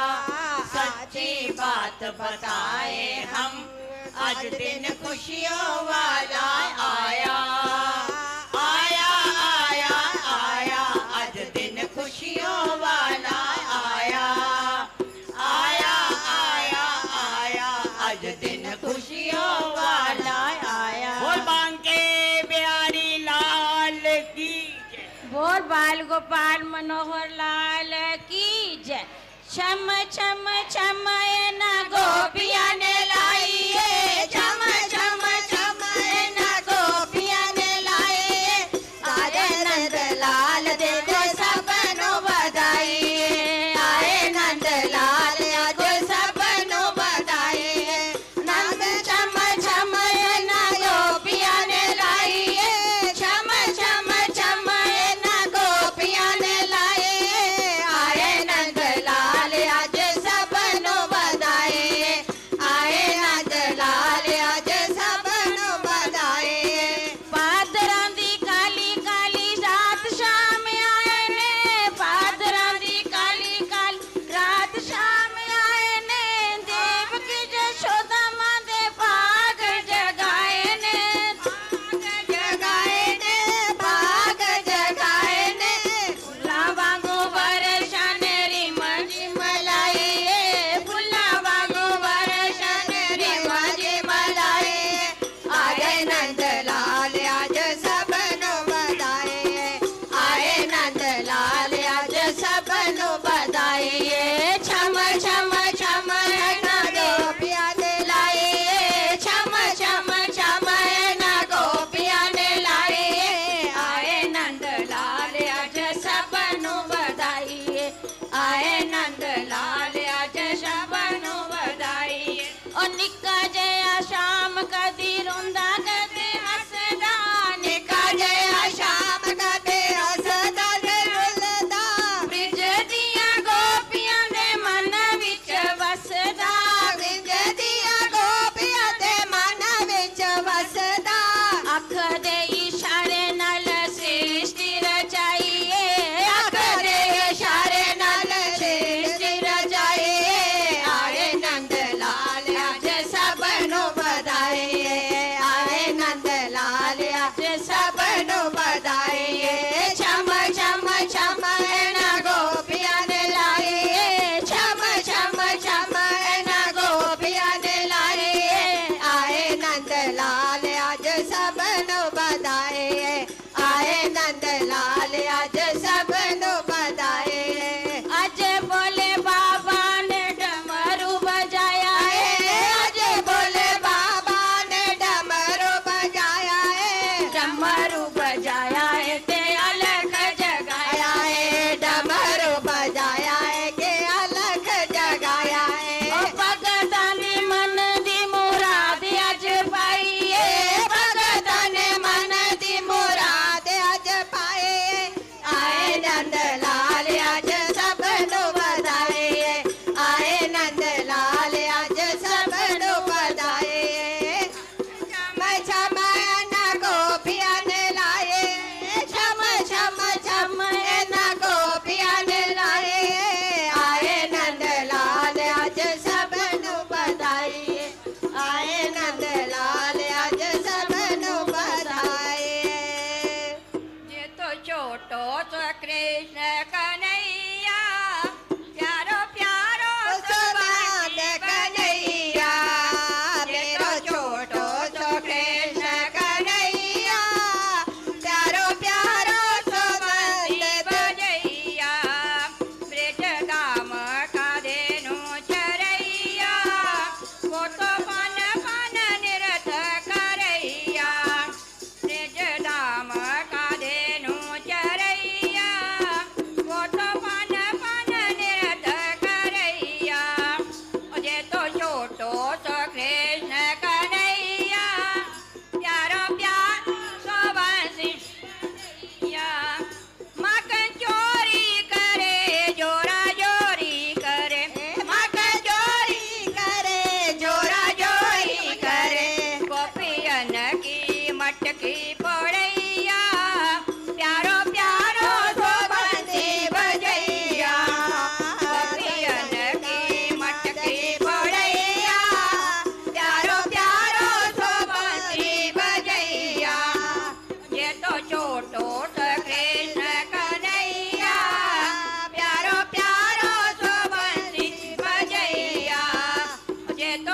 सच्ची बात बताए हम आज दिन खुशियों वाला आया आया आया आया आज दिन खुशियों वाला आया आया आया आया आज दिन खुशियों वाला आया। बोल बांके बिहारी लाल की बोल बाल गोपाल मनोहर लाल की जय। छम छम छमयन गोपिया ने लाइए छम छम छम न गोपिया ने लाए आए नंद लाल देखो सबनो बधाई आए नंद लाल आज सबनो बधाई।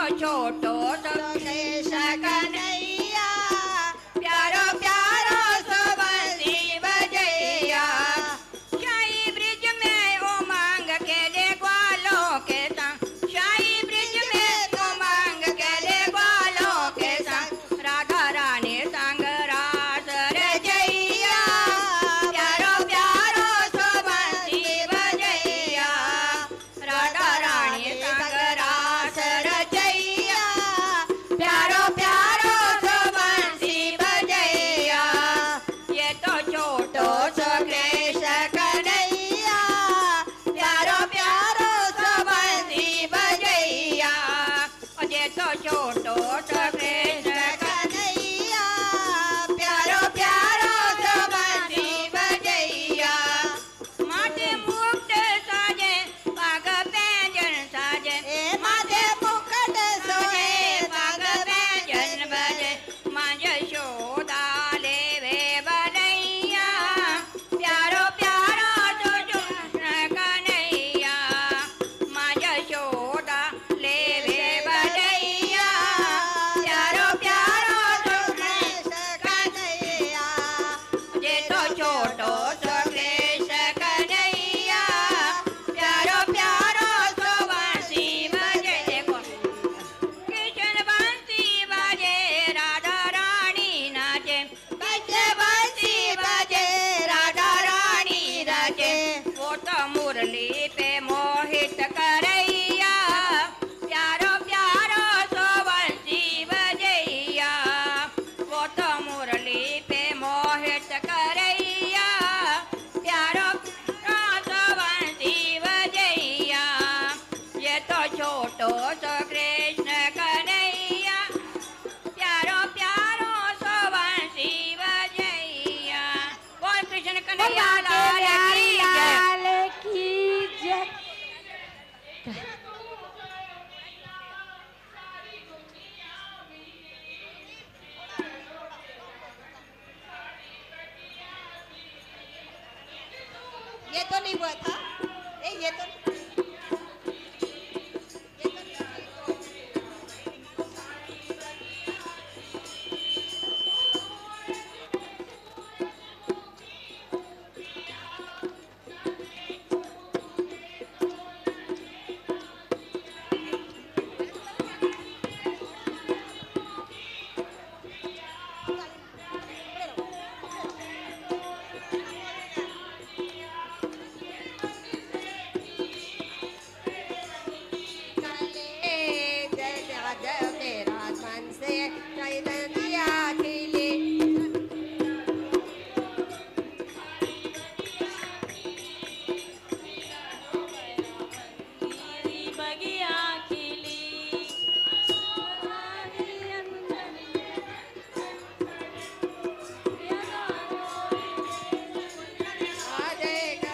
छोटो तो कृष्ण कन्हैया प्यारो प्यारो सो बंसी बजैया शाही ब्रिज में उमंग के ले ग्वालों के संग शाही ब्रिज में उमंग के ले ग्वालों के संग राधा रानी संग रास रचैया प्यारो प्यारो सो बंसी बजैया राधा रानी संग रास रचैया प्यारो प्यारो सो बंसी बजैया ये तो छोटो सो कृष्ण कन्हैया प्यारो प्यारो सो बंसी बजैया ये तो छोटो सो कृष्ण कन्हैया प्यारो प्यारो सो बंसी बजैया माथे मुकुट साजे पाग पैंजन साजे माथे मुकुट सोहे पाग पैंजन बजे मां यशोदा लेवे बनैया प्यारो प्यारो सो कृष्ण कन्हैया मां यशोदा लेवे बनैया प्यारो प्यारो सो कृष्ण कन्हैया ये तो छोटो सो कृष्ण कन्हैया प्यारो प्यारो सो बंसी बजे देखो कृष्ण बंसी बजे राधा रानी नाचे कृष्ण बंसी बजे राधा रानी नाचे वो तो मुरली पे मोहित करैया प्यारो प्यारो सो बंसी बजैया वो तो मुरली पे मोहित करैया प्यारो प्यारो सो बंसी बजैया ये तो छोटो सो कृष्ण कन्हैया प्यारो प्यारो सो बंसी बजैया बोल कृष्ण कन्हैया लाल की जय। की जय। ये तो नहीं हुआ था ए ये तो मेरा मन से चैतन्य खिले बगिया खिली आ जाएगा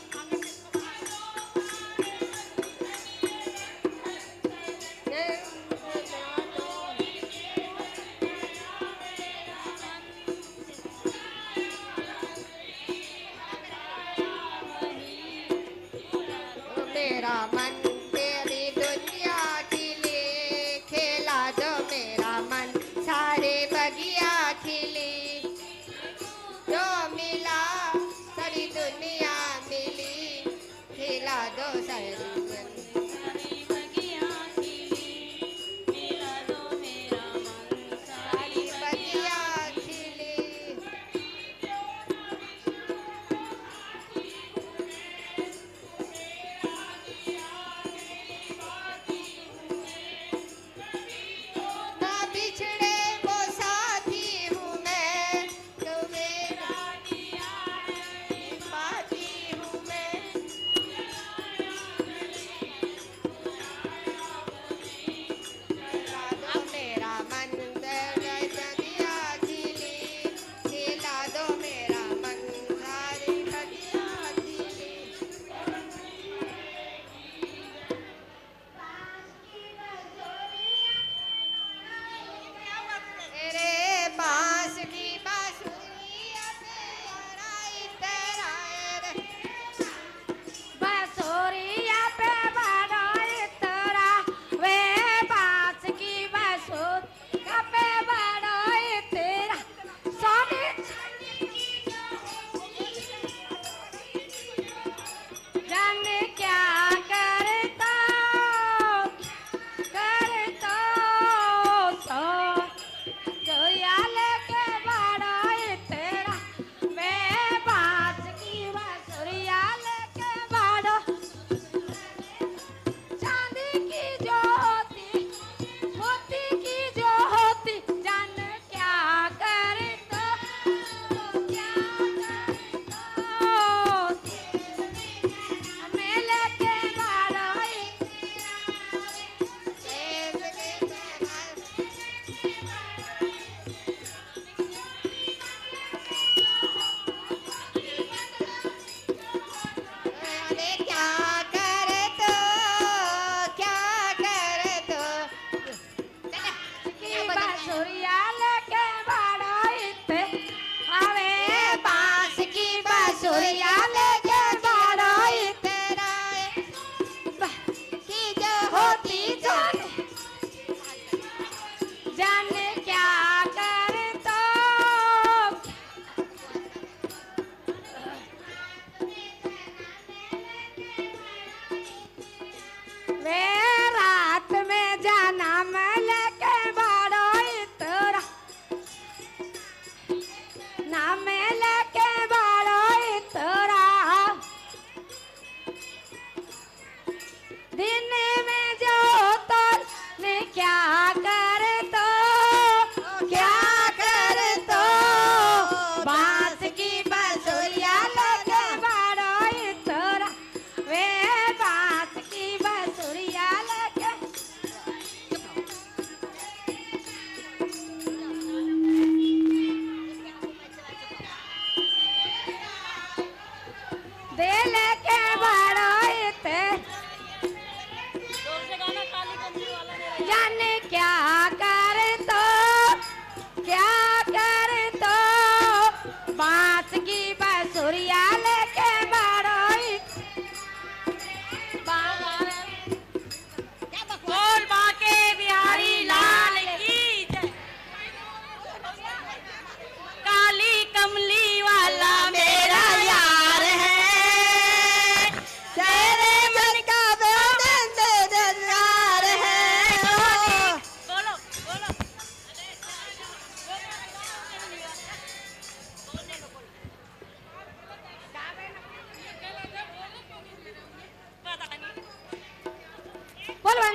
मेरा मन तेरी दुनिया खिले खेला दो मेरा मन सारे बगिया खिली जो मिला सारी दुनिया मिली खिला दो सारी दुनिया बगिया खिली मेरा दो मेरा मन सारी बगिया खिली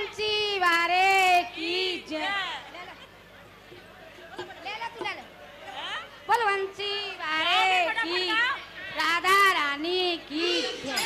बंसी वारे की जय। ले ले तू ले ले। बोल बंसी वारे की, राधा रानी की जय।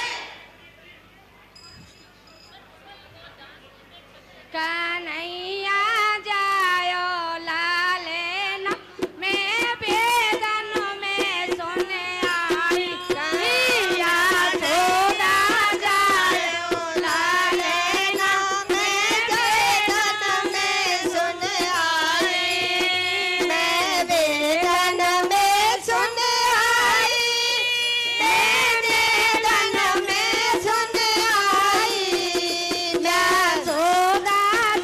कन्हैया जायो लाले ना, मैं बेदन में सोने आई। कन्हैया सोदा जायो लाले ना, मैं बेदन में सोने आई। मैं बेदन में सोने आई। मैं बेदन में सोने आई। मैं सोदा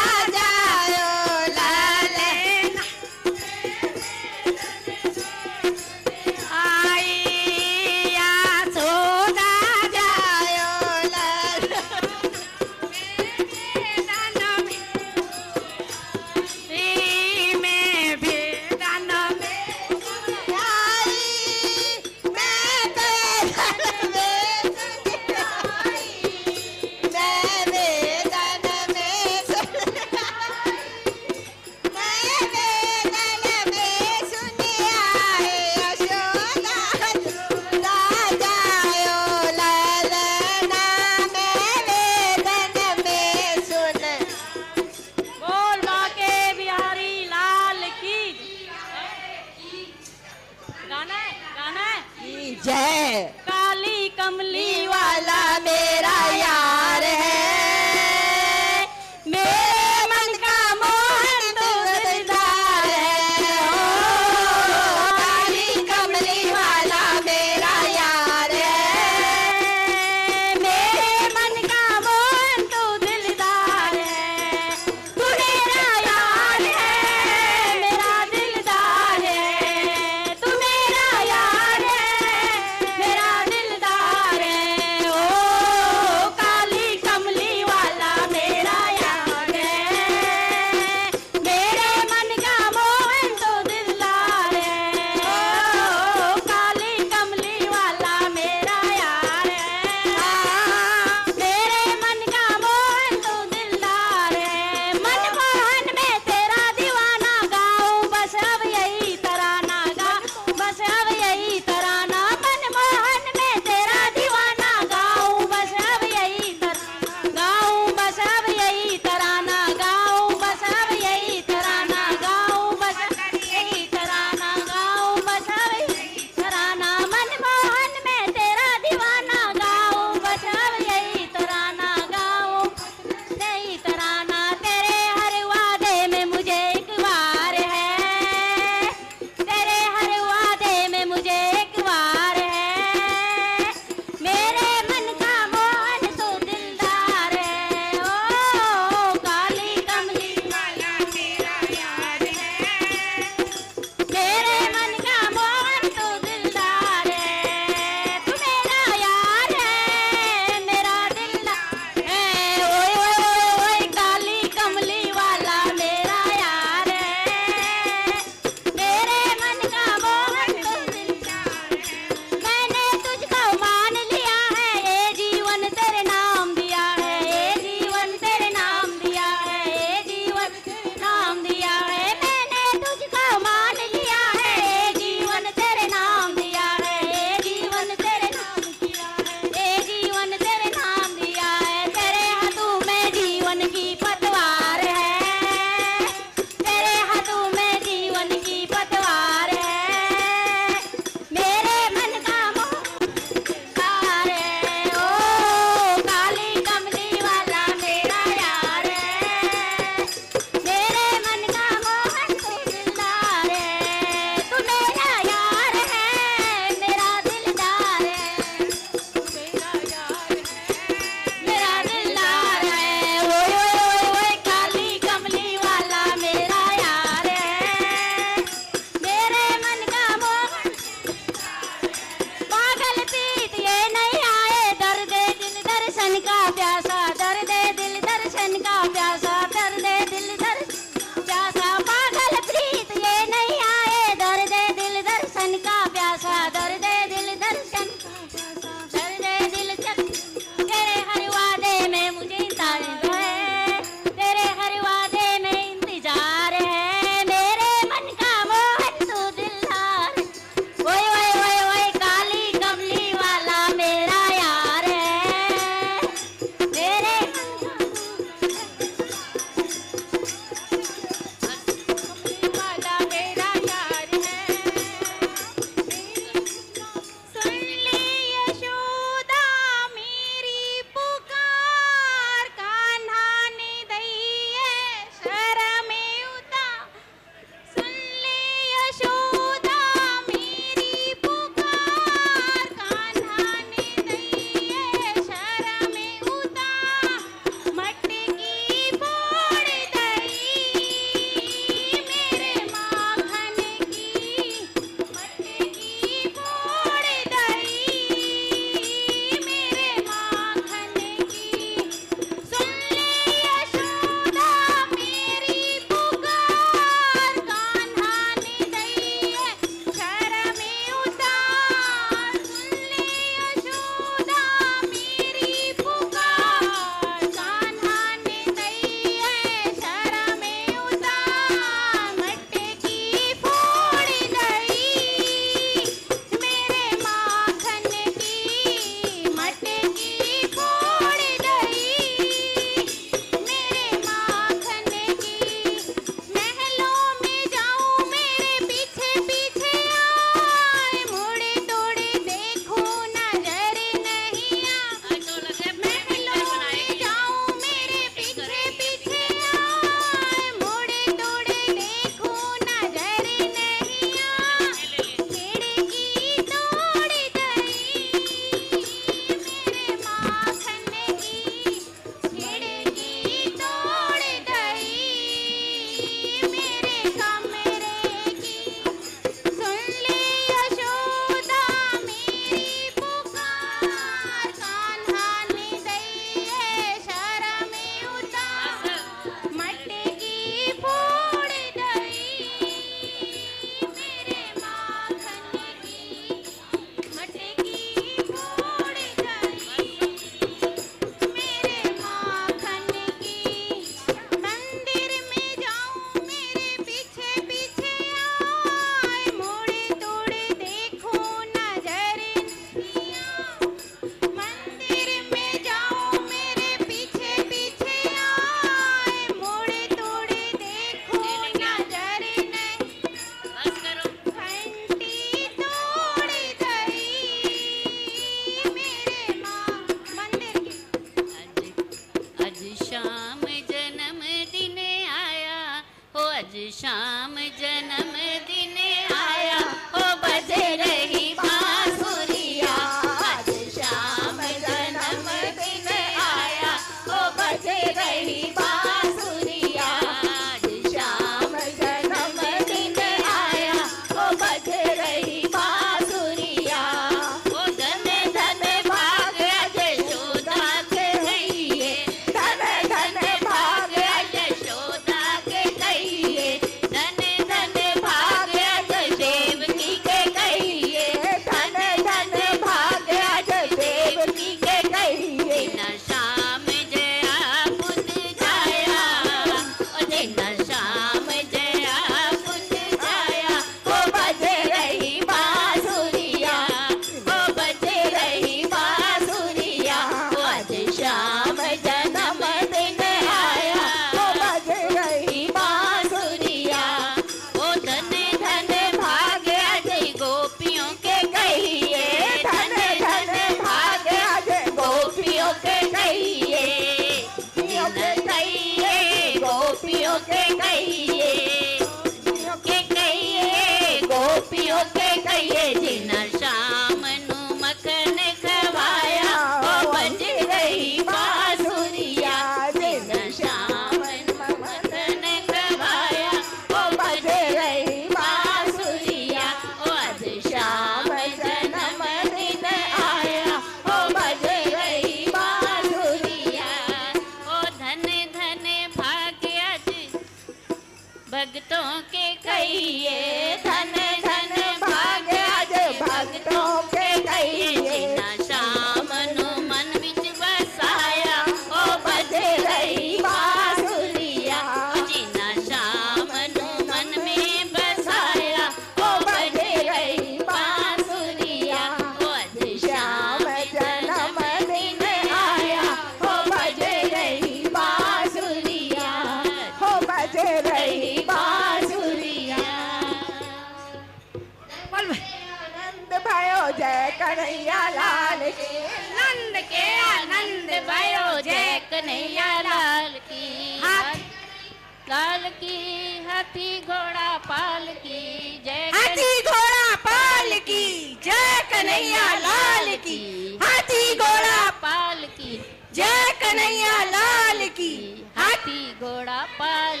कन्हैया लाल की लाल की हाथी घोड़ा पाल की जय हाथी घोड़ा पाल की जय कन्हैया लाल की हाथी घोड़ा पाल की जय कन्हैया लाल की हाथी घोड़ा पाल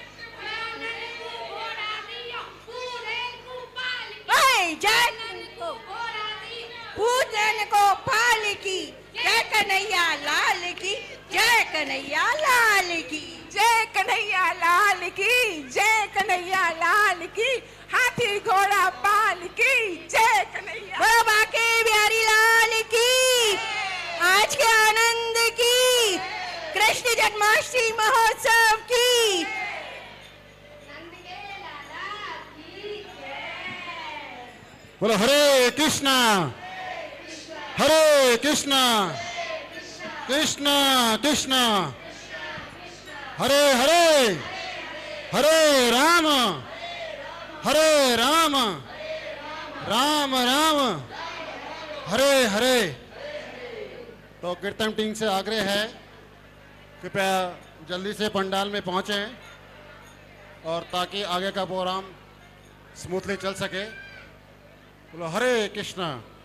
ओए जय पूजन को पाल की जय कन्हैया लाल की जय कन्हैया लाल की जय कन्हैया लाल की जय कन्हैया लाल की हाथी घोड़ा पाल की जय कन्हैया बाबा के बिहारी लाल की आज के आनंद की कृष्ण जन्माष्टमी महोत्सव की बोलो हरे कृष्णा हरे कृष्णा कृष्णा कृष्णा हरे हरे हरे राम हरे राम राम राम हरे हरे। तो कीर्तन टीम से आग्रह है कृपया जल्दी से पंडाल में पहुंचें और ताकि आगे का प्रोग्राम स्मूथली चल सके। बोलो हरे कृष्णा।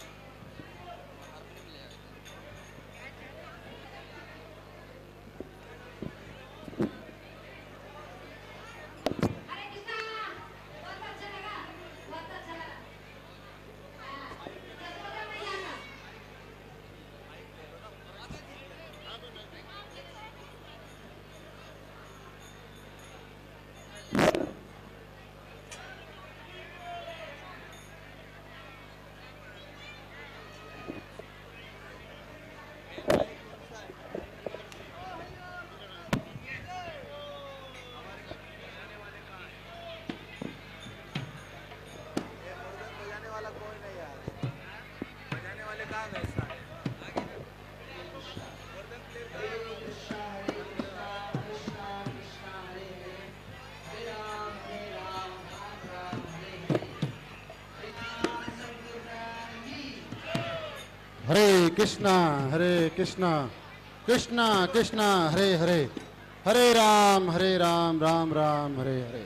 हरे कृष्णा हरे कृष्णा कृष्णा कृष्णा हरे हरे हरे राम हरे राम राम राम हरे हरे।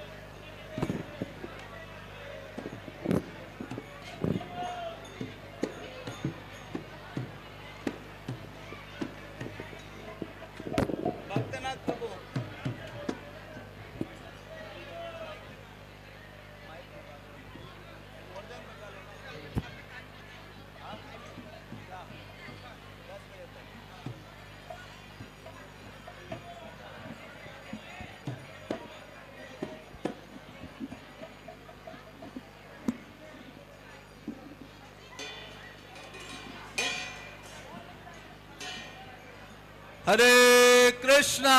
हरे कृष्णा।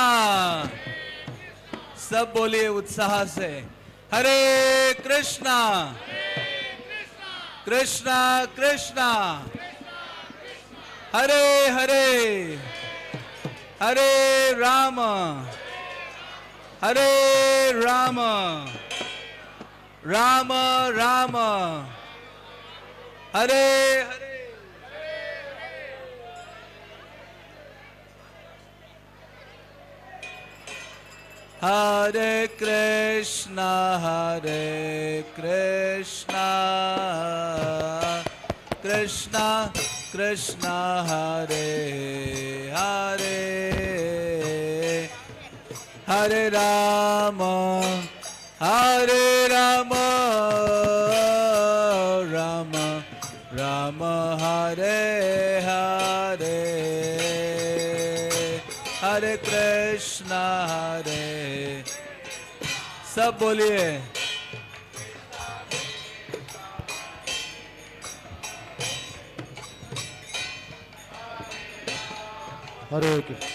सब बोलिए उत्साह से हरे कृष्णा कृष्णा कृष्णा हरे हरे हरे राम हरे राम राम राम हरे हरे। हरे कृष्णा हरे कृष्णा कृष्णा कृष्णा हरे हरे हरे राम हरे राम राम राम हरे हरे हरे कृष्णा हरे। सब बोलिए हरे कृष्ण।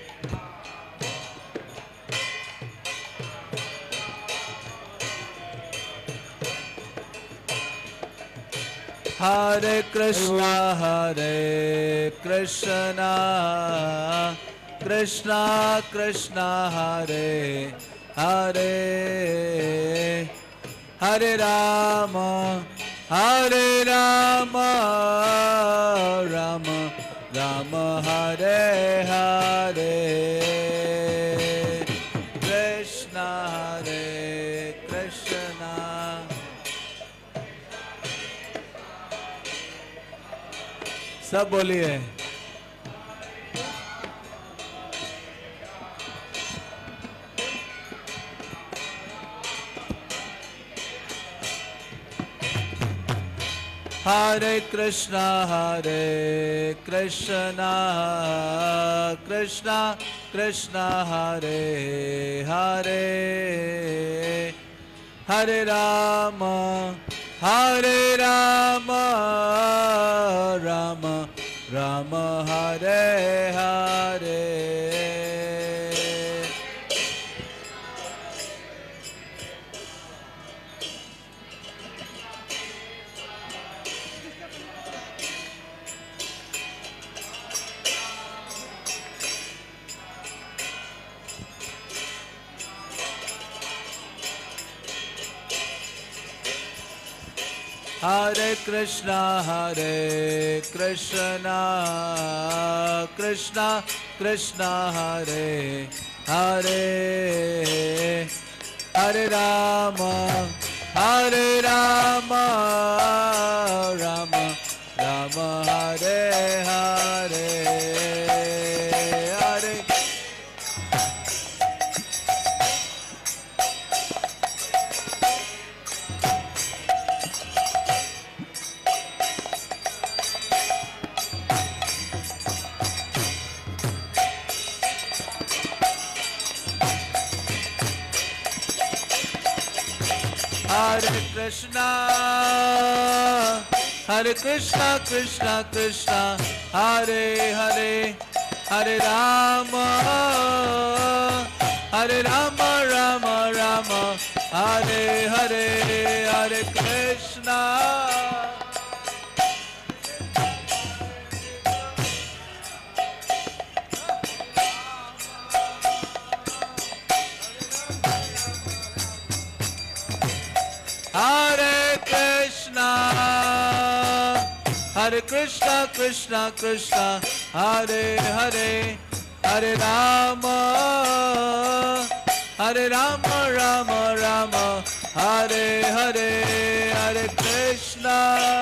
हरे कृष्णा हरे Krishna Krishna Krishna Hare Hare Hare Ram Hare Rama, Rama Rama, Hare Hare, Krishna Hare Krishna. सब बोलिए। Hare Krishna, Hare Krishna, Krishna Krishna, Hare Hare, Hare Rama, Hare Rama, Rama Rama, Hare Hare. Hare Krishna, Hare Krishna, Krishna Krishna, Hare Hare, Hare Rama, Hare Rama, Rama Rama, Hare Hare, Hare. Hare Krishna, Hare Krishna, Krishna Krishna, Hare Hare, Hare Rama, Hare Rama, Rama Rama, Hare Hare, Hare Krishna. Hare Krishna, Hare Krishna, Krishna Krishna, Hare Hare, Hare Rama, Hare Rama, Rama Rama, Hare Hare, Hare Krishna.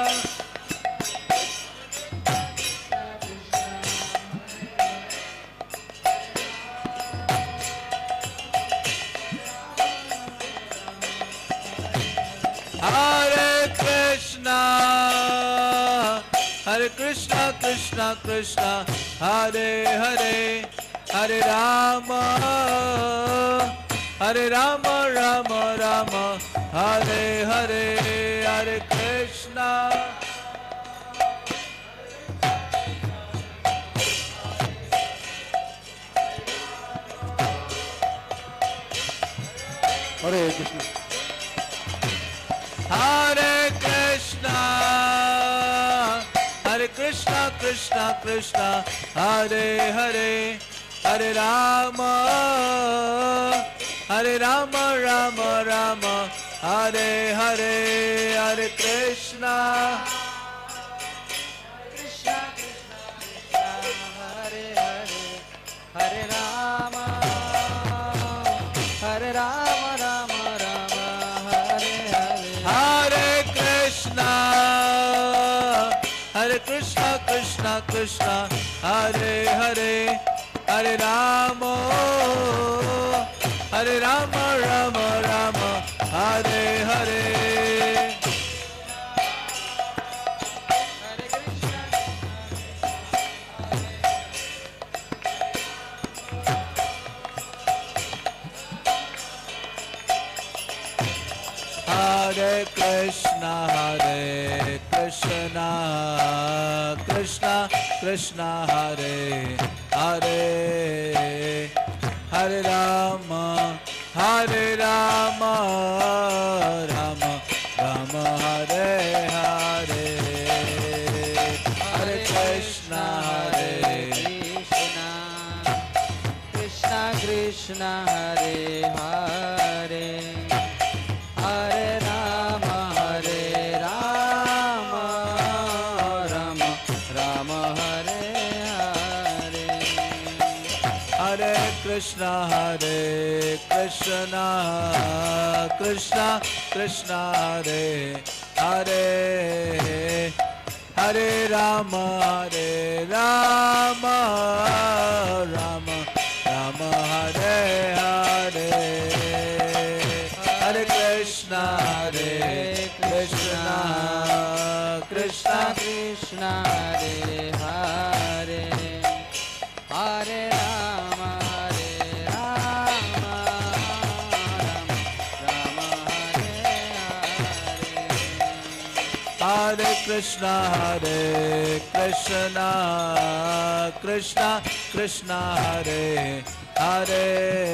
Hare Krishna, Hare Krishna, Krishna Krishna, Hare Hare, Hare Rama, Hare Rama, Rama Rama, Hare Hare, Hare Krishna. Hare Krishna. Hare Krishna, Hare Krishna, Krishna Krishna, Hare Hare, Hare Rama, Hare Rama, Rama Rama, Hare Hare, Hare Krishna. Krishna Krishna Krishna, Hare Hare, Hare Rama, Hare Rama, Rama Rama, Hare Hare. Hare Krishna, Hare Krishna, Krishna Krishna, Hare Hare, Hare Rama, Hare Rama, Rama Rama, Hare Hare. Hare Krishna, Hare Krishna, Krishna Krishna, Hare Hare, Hare Rama, Hare Rama, Rama Rama, Hare Hare, Hare Krishna, Hare Krishna, Krishna Krishna, Hare Hare, Hare Rama, Hare Rama, Krishna, Hare Krishna, Krishna Krishna, Hare Hare, Hare Rama, Hare Rama, Rama Rama, Hare Hare, Hare Krishna, Hare Krishna, Krishna Krishna, Hare Hare, Hare Rama, Hare Rama, Rama Hare Hare. Hare Krishna, Hare Krishna, Krishna Krishna, Hare Hare,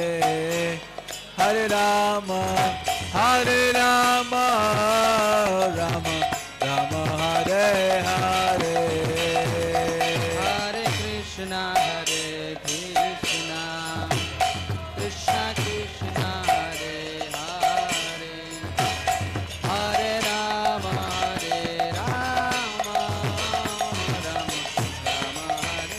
Hare Rama, Hare Rama, Rama Rama, Hare Hare. Hare Krishna, Hare Krishna, Krishna Krishna, Hare Hare, Hare Rama, Hare Rama, Rama Rama,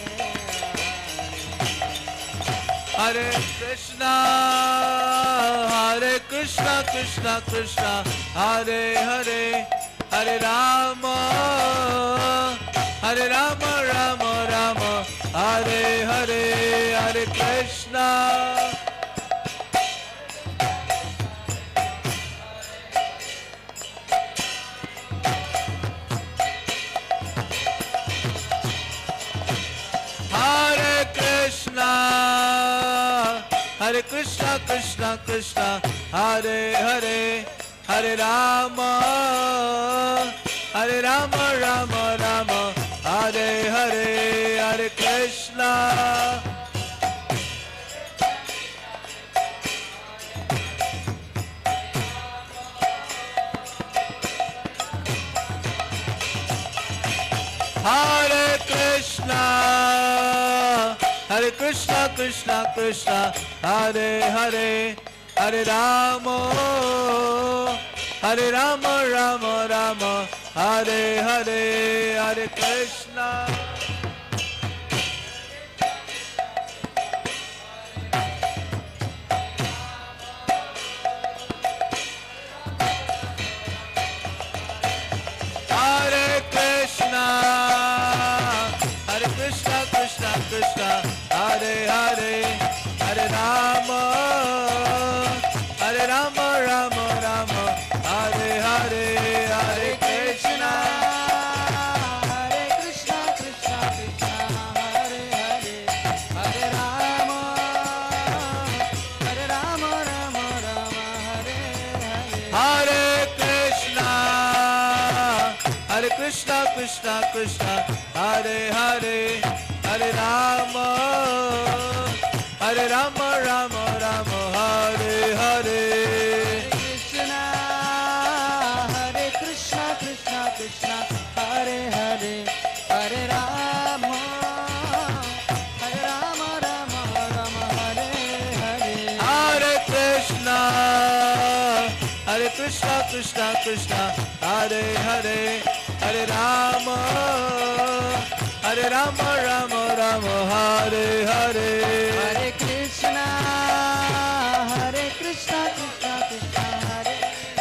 Hare Hare. Hare Krishna, Hare Krishna, Krishna Krishna, Hare Hare, Hare Rama, Hare Rama, Rama Rama, Hare Hare, Hare Krishna. Hare Krishna, Hare Krishna, Krishna Krishna, Hare Hare, Hare Rama, Hare Rama, Rama Rama, Hare Hare, Hare Krishna. Hare Krishna, Hare Krishna, Krishna Krishna, Hare Hare, Hare Rama, Hare Rama, Rama Rama, Hare Hare, Hare Krishna. Hare Krishna, Hare Krishna, Krishna Krishna, Hare Hare, Hare Rama, Hare Rama, Rama Rama, Hare Hare, Hare Krishna. Hare Krishna, Krishna Krishna, Hare Hare, Hare Rama, Hare Rama, Rama Rama, Hare Hare. Hare Krishna, Hare Krishna, Krishna Krishna, Hare Hare, Hare Rama, Hare Rama, Rama Rama, Hare Hare. Krishna, Hare Krishna, Krishna Krishna, Hare Hare, Hare Rama, Hare Rama, Rama Rama, Hare Hare. Hare Krishna, Hare Krishna, Krishna Krishna, Hare Hare, Hare Rama, Hare Rama, Rama Rama, Hare Hare. Hare Krishna, Hare Krishna, Krishna Krishna, Hare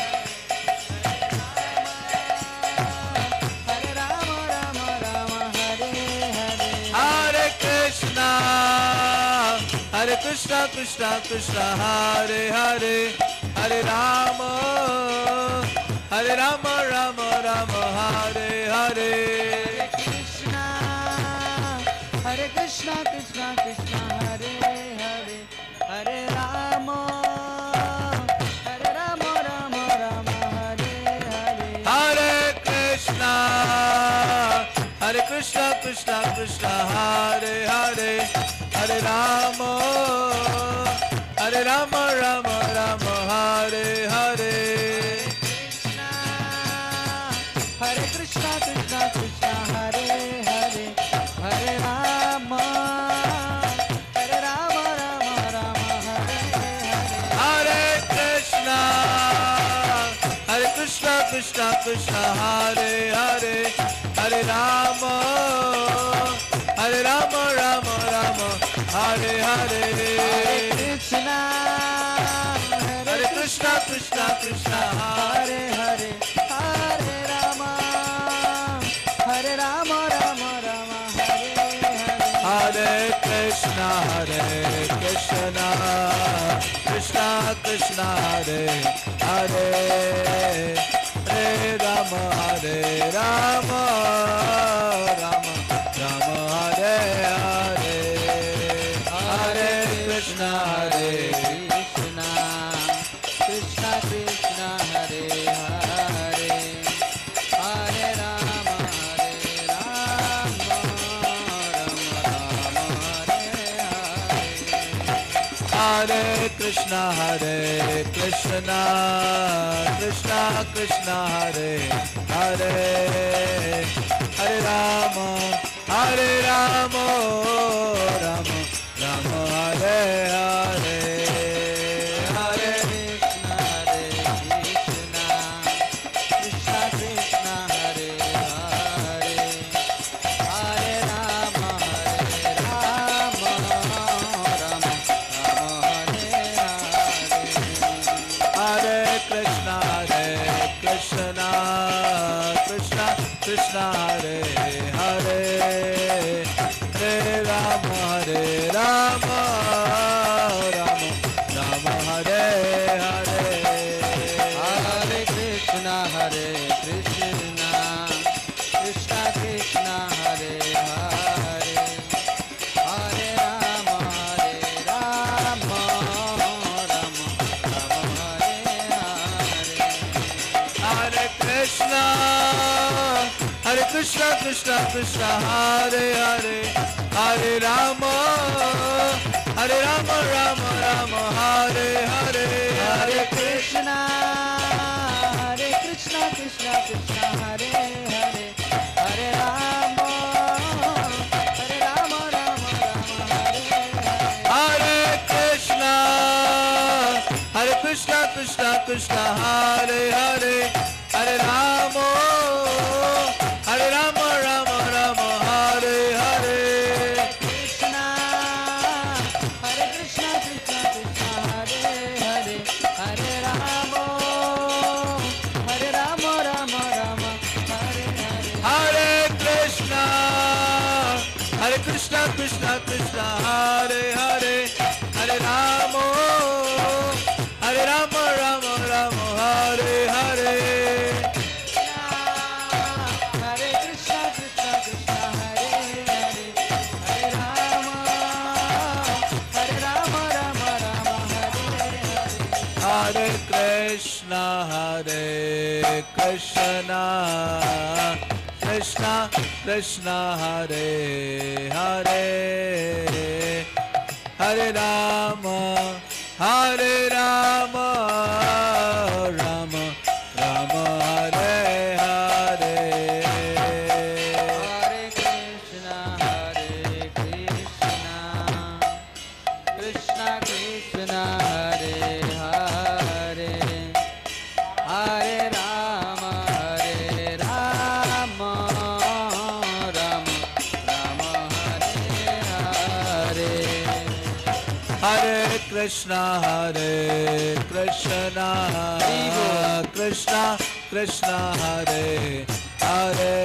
Hare Rama, Rama Rama, Hare Hare. Hare Krishna, Hare Krishna, Krishna Krishna, Hare Hare, Hare Rama, Hare Rama, Rama Rama, Hare Hare. Krishna, Hare Krishna, Krishna Krishna, Hare Hare, Hare Rama, Hare Rama, Rama Rama, Hare Hare. Hare Krishna, Hare Krishna, Krishna Krishna, Hare Hare, Hare Rama, Hare Rama, Rama Rama, Hare Hare. Hare Krishna, Krishna Krishna, Hare Hare, Hare Rama, Hare Rama, Rama Rama, Hare Hare. Hare Krishna, Hare Krishna, Krishna Krishna, Hare Hare, Hare Rama, Hare Rama, Rama Rama, Hare Hare, Krishna, Hare Krishna, Krishna Krishna, Hare Hare, Hare Rama, Hare Rama, Rama Rama, Hare Hare. Hare Krishna, Hare Krishna, Krishna Krishna, Hare Hare, Hare Rama, Hare Rama, Rama Rama, Hare Hare, Hare Krishna, Hare Krishna, Krishna Krishna, Hare Hare, Hare Rama, Hare Rama, Rama Rama, Hare Hare. Hare Krishna, Hare Krishna, Krishna Krishna, Hare Hare, Hare Rama, Hare Rama, Rama Rama, Hare Hare, Hare Krishna, Hare Krishna, Krishna Krishna, Hare Hare, Hare Rama, Hare Rama, Rama Rama, Hare Hare. Hare Krishna, Hare Krishna, Krishna Krishna, Hare Hare, Hare Rama, Hare Rama, Rama Rama, Hare Hare. Hare Krishna, Hare Krishna, Krishna Krishna, Hare Hare, Hare Rama, Hare Rama, Rama Rama, Hare Hare. Hare Krishna, Hare Krishna, Krishna Krishna, Hare Hare, Hare Rama, Hare Rama, Rama Rama, Hare Hare. Hare Krishna, Hare Krishna, Krishna Krishna, Hare Hare, Hare Rama, Hare Rama, Rama Rama, Hare Hare. Hare Krishna, Hare Krishna, Krishna Krishna, Hare Hare, Hare Rama, Hare Rama, Rama Rama, Hare Hare. Krishna, Hare Krishna, Krishna Krishna, Hare Hare, Hare Rama, Hare Rama, Rama Rama, Hare Hare. Hare Krishna, Hare Krishna, Krishna Krishna, Hare Hare, Hare Rama, Hare Rama, Rama Rama, Hare Hare. Hare Krishna, Krishna Krishna, Hare Hare, Hare Rama, Hare Rama, Rama Rama, Hare Hare. Hare Krishna, Hare Krishna, Krishna Krishna, Hare Hare, Hare Rama, Hare Rama, Rama Rama, Hare Hare. Hare Krishna, Hare Krishna, Krishna Krishna, Hare Hare, Hare Rama, Hare Rama, Rama Rama, Hare Hare. Hare Krishna, Hare Krishna, Krishna Krishna, Hare Hare,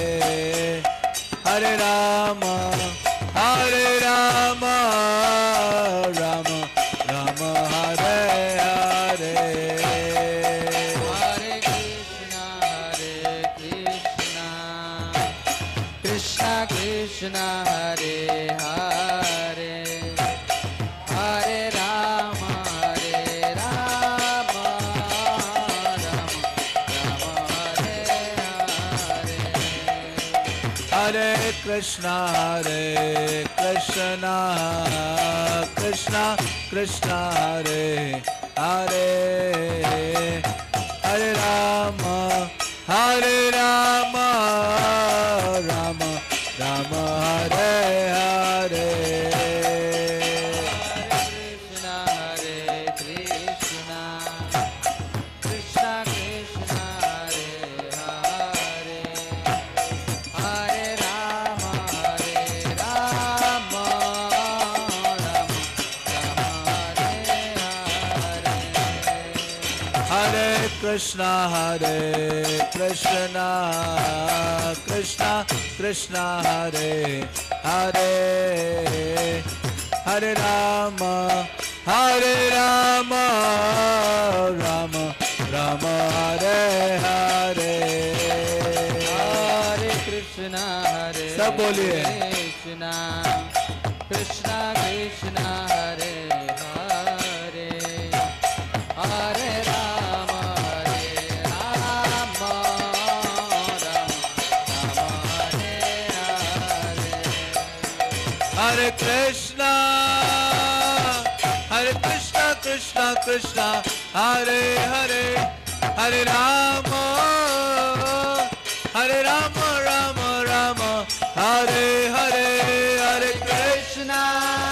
Hare Rama, Hare Rama, Rama Rama, Hare Hare. Hare Krishna, Hare Krishna, Krishna Krishna, Hare Hare, Hare Rama, Hare Rama, Rama Rama, Hare Hare. Hare Krishna, Hare Krishna, Krishna Krishna, Hare Hare, Hare Rama, Hare Rama, Rama Rama, Hare Hare. Krishna, Hare Krishna, Krishna Krishna, Hare Hare, Hare Rama, Hare Rama, Rama Rama, Hare Hare. Hare Krishna, Hare सब बोलिए। Krishna, Krishna Krishna, Hare Hare, Hare Rama, Hare Rama, Rama Rama, Hare Hare. Hare Krishna, Hare Krishna, Krishna Krishna, Hare Hare, Hare Rama, Hare Rama, Rama Rama, Hare Hare. Hare Krishna,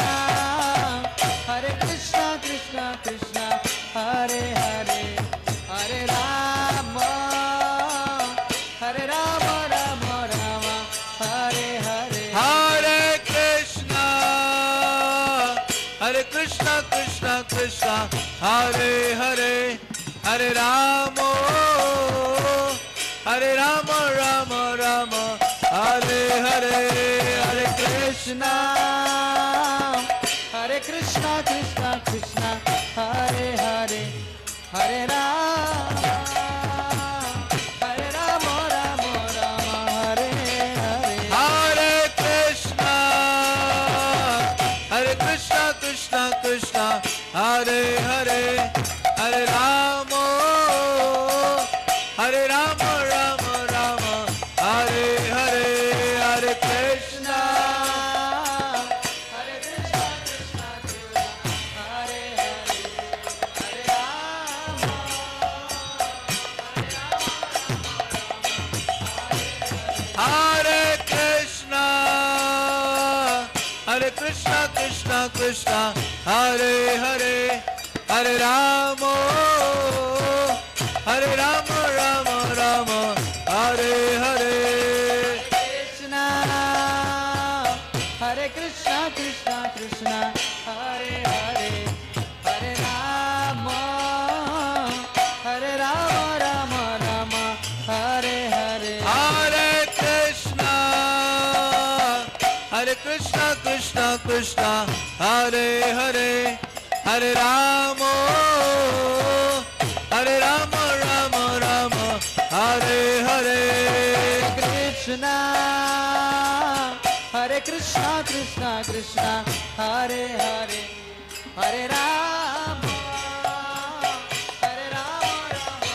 Hare Krishna, Krishna Krishna, Hare Hare, Hare Rama, Hare Rama, Rama Rama, Hare Hare. Hare Krishna, Hare Krishna, Krishna Krishna, Hare Hare, Hare Rama, Hare Rama, Rama Rama, Hare Hare. Hare Krishna, Hare Krishna, Krishna Krishna, Hare Hare, Hare Rama, Hare Rama, Rama Rama, Hare Hare. Hare Krishna, Hare Krishna, Krishna Krishna, Hare Hare, Hare Rama, Hare Rama, Rama Rama, Hare Hare. Hare Krishna, Hare Krishna, Krishna Krishna, Hare Hare, Hare Rama, Hare Krishna, Hare Krishna, Krishna Krishna, Hare Hare, Hare Rama, Hare Rama, Rama Rama, Hare Hare. Krishna, Hare Krishna, Krishna Krishna, Hare Hare, Hare Rama, Hare Rama, Rama Rama, Hare Hare. Hare Krishna, Hare Krishna, Krishna Krishna, Hare Hare, Hare Rama, Hare Rama, Rama Rama, Hare Hare. Krishna, Hare Krishna, Krishna Krishna, Hare Hare, Hare Rama, Hare Rama, Rama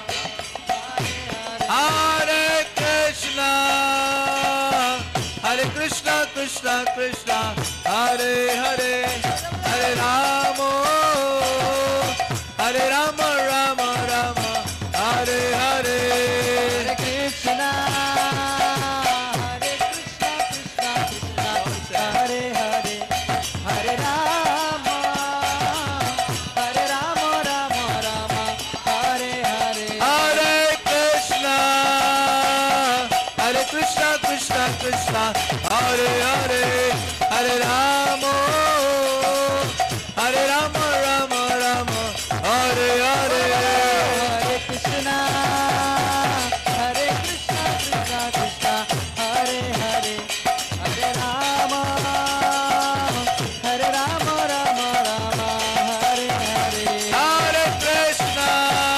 Rama, Hare Hare. Hare Krishna, Hare Krishna, Krishna Krishna, Hare Hare, Hare Rama, Hare Rama, Rama Rama, Hare Hare. Hare Krishna, Hare Krishna, Krishna Krishna, Hare Hare, Hare Rama, Hare Rama, Rama Rama, Hare Hare. Hare Krishna, Hare Krishna, Krishna Krishna, Hare Hare, Hare Rama, Hare Rama, Rama Rama, Hare Hare. Hare Krishna, Hare Krishna, Krishna Krishna, Hare Hare, Hare Rama, Hare Rama, Rama Rama, Hare Hare. Hare Krishna,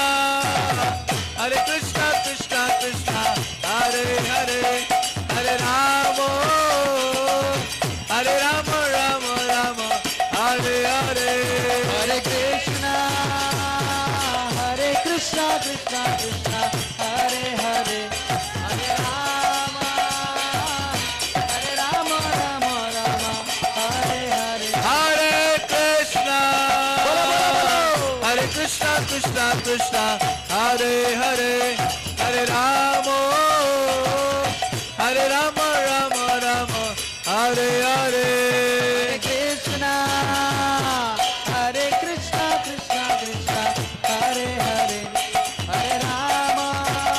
Hare Krishna, Krishna Krishna, Hare Hare, Hare Rama, Hare Rama, Rama Rama, Hare Hare. Hare Krishna, Hare Krishna, Krishna Krishna, Hare Hare, Hare Rama, Hare Rama, Rama Rama, Hare Hare. Hare Krishna, Hare Krishna, Krishna Krishna, Hare Hare, Hare Rama, Hare Rama, Rama Rama, Hare Hare. Hare Krishna, Hare Krishna, Krishna Krishna, Hare Hare, Hare Rama,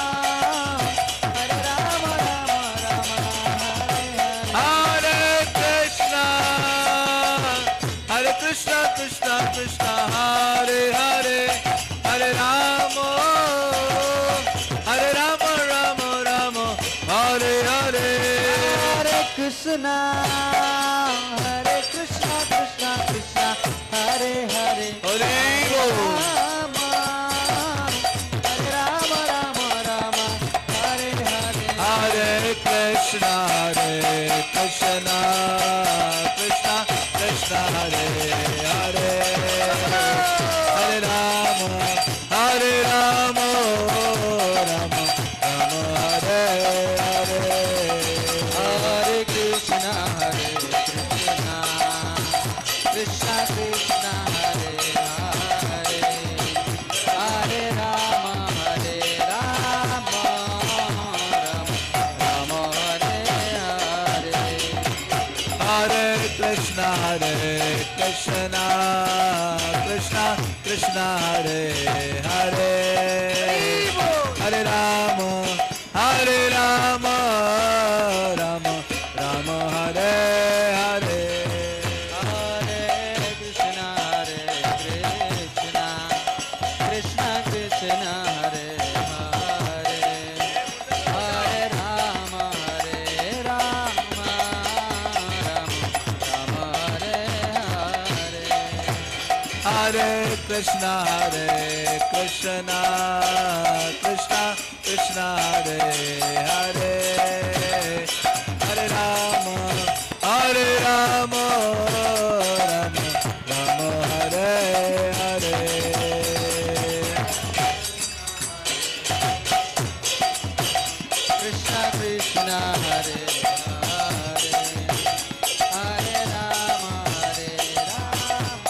Hare Rama, Rama Rama, Hare Hare. Hare Krishna, Hare Krishna, Krishna Krishna, Hare Hare, Hare Rama, Krishna हरे कृष्णा कृष्णा कृष्णा हरे हरे हरे राम हरे राम राम राम हरे हरे हरे कृष्णा हरे कृष्णा कृष्णा कृष्णा हरे हरे हरे राम हरे राम राम राम हरे हरे हरे कृष्णा हरे कृष्णा कृष्णा कृष्णा हरे हरे हरे राम हरे राम राम राम हरे हरे हरे कृष्णा हरे कृष्णा कृष्णा कृष्णा हरे हरे हरे राम हरे राम राम राम हरे हरे हरे कृष्णा हरे कृष्णा कृष्णा कृष्णा हरे हरे हरे राम हरे राम राम राम हरे हरे हरे कृष्णा हरे कृष्णा कृष्णा कृष्णा हरे हरे हरे राम हरे राम राम राम हरे हरे कृष्णा कृष्णा हरे हरे हरे राम हरे राम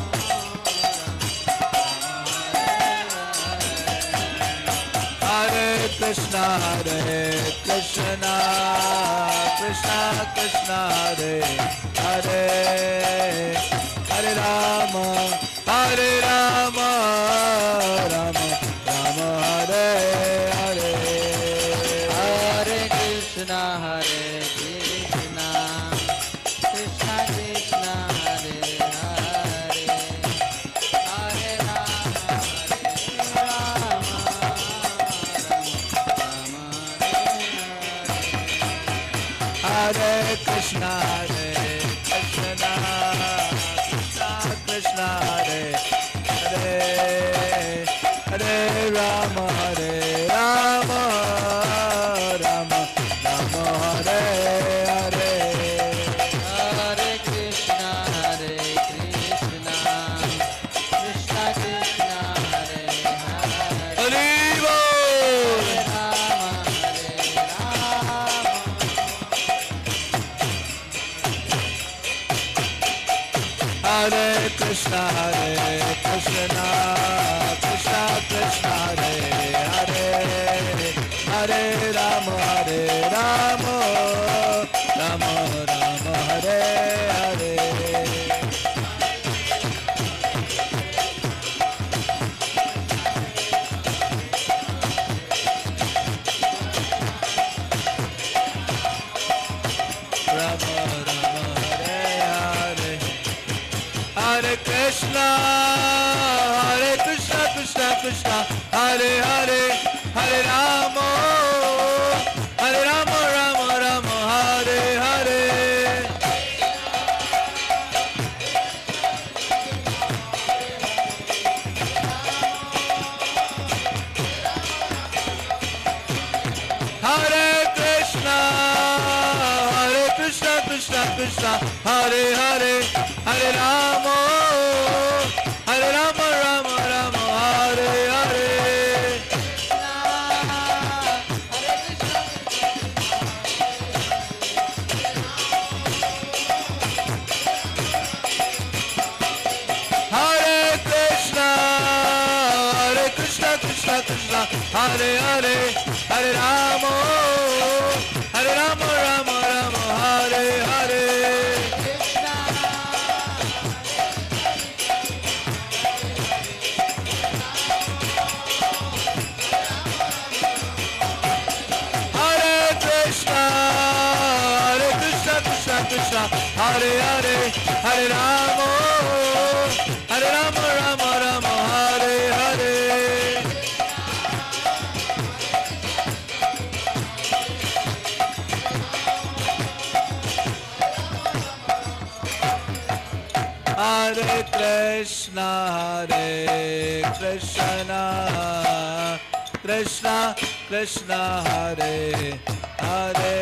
हरे कृष्णा हरे कृष्णा कृष्णा कृष्णा हरे हरे हरे राम हरे राम राम राम हरे हरे हरे कृष्णा हरे कृष्णा कृष्णा कृष्णा हरे हरे हरे राम हरे राम राम हरे कृष्णा हरे कृष्णा कृष्णा कृष्णा हरे हरे हरे राम हरे राम राम राम हरे हरे हरे कृष्णा हरे कृष्णा कृष्णा कृष्णा हरे हरे हरि बोल राम हरे राम हरे कृष्णा हरे कृष्णा कृष्णा कृष्णा हरे हरे हरे राम हरे राम राम राम हरे हरे राम राम हरे हरे हरे कृष्णा हरे कृष्णा कृष्णा कृष्णा हरे हरे हरे राम हरे राम राम राम हरे हरे हरे कृष्णा हरे कृष्णा कृष्णा कृष्णा हरे हरे हरे राम हरे राम राम राम हरे हरे हरे कृष्णा हरे कृष्णा कृष्णा कृष्णा हरे हरे हरे राम हरे राम राम राम हरे हरे हरे कृष्णा हरे कृष्णा कृष्णा कृष्णा हरे हरे हरे राम हरे Ram Ram Ram Hare Hare Hare Krishna, Hare Krishna, Krishna Krishna, Hare Hare,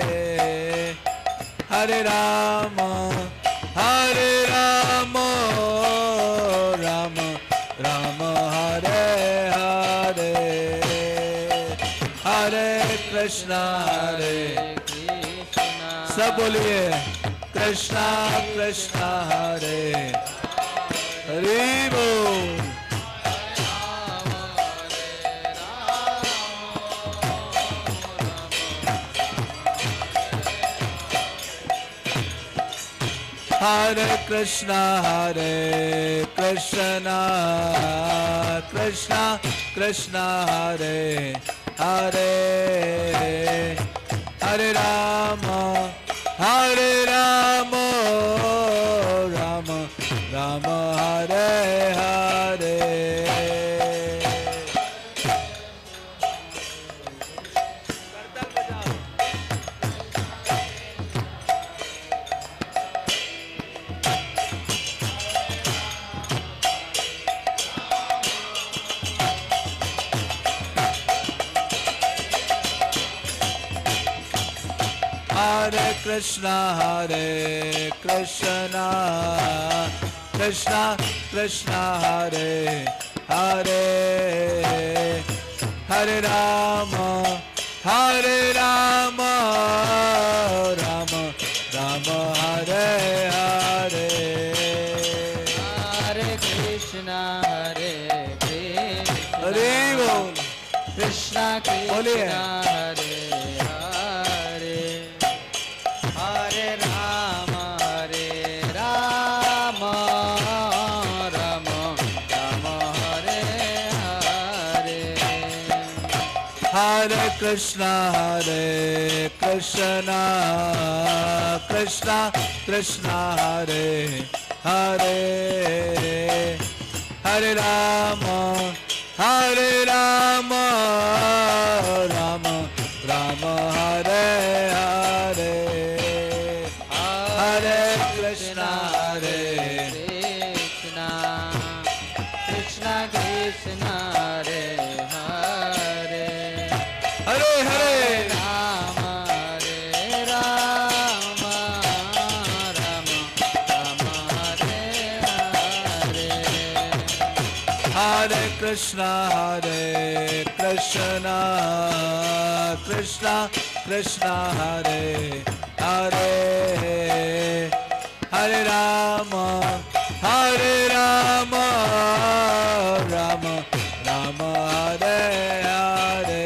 Hare Rama, Hare Rama, Rama Rama, Hare Hare, Hare Krishna, Hare Krishna. सब बोलिए कृष्णा कृष्णा हरे हरि बोल। Hare Krishna, Hare Krishna, Krishna Krishna, Hare Hare, Hare Rama, Hare Rama, Rama Rama, Hare Hare. Hare Krishna, Hare Krishna, Krishna Krishna, Hare Hare, Hare Rama, Hare Rama, Rama Rama, Hare Hare. Hare Krishna, Hare Krishna, Hare Bol. Krishna बोलिए। Krishna, Hare Hare, Hare Rama, Hare Rama, Rama Rama, Hare Hare. Hare Krishna, Hare Krishna, Krishna Krishna, Hare Hare, Hare Rama, Hare Rama, Rama Rama, Hare Hare, Hare Krishna, Hare Krishna, Krishna Krishna, Hare Hare, Hare Hare. Rama, Hare Rama, Rama Rama, Hare Hare. Hare Krishna, Hare Krishna, Krishna Krishna, Hare Hare, Hare Rama, Hare Rama, Rama Rama, Hare Hare,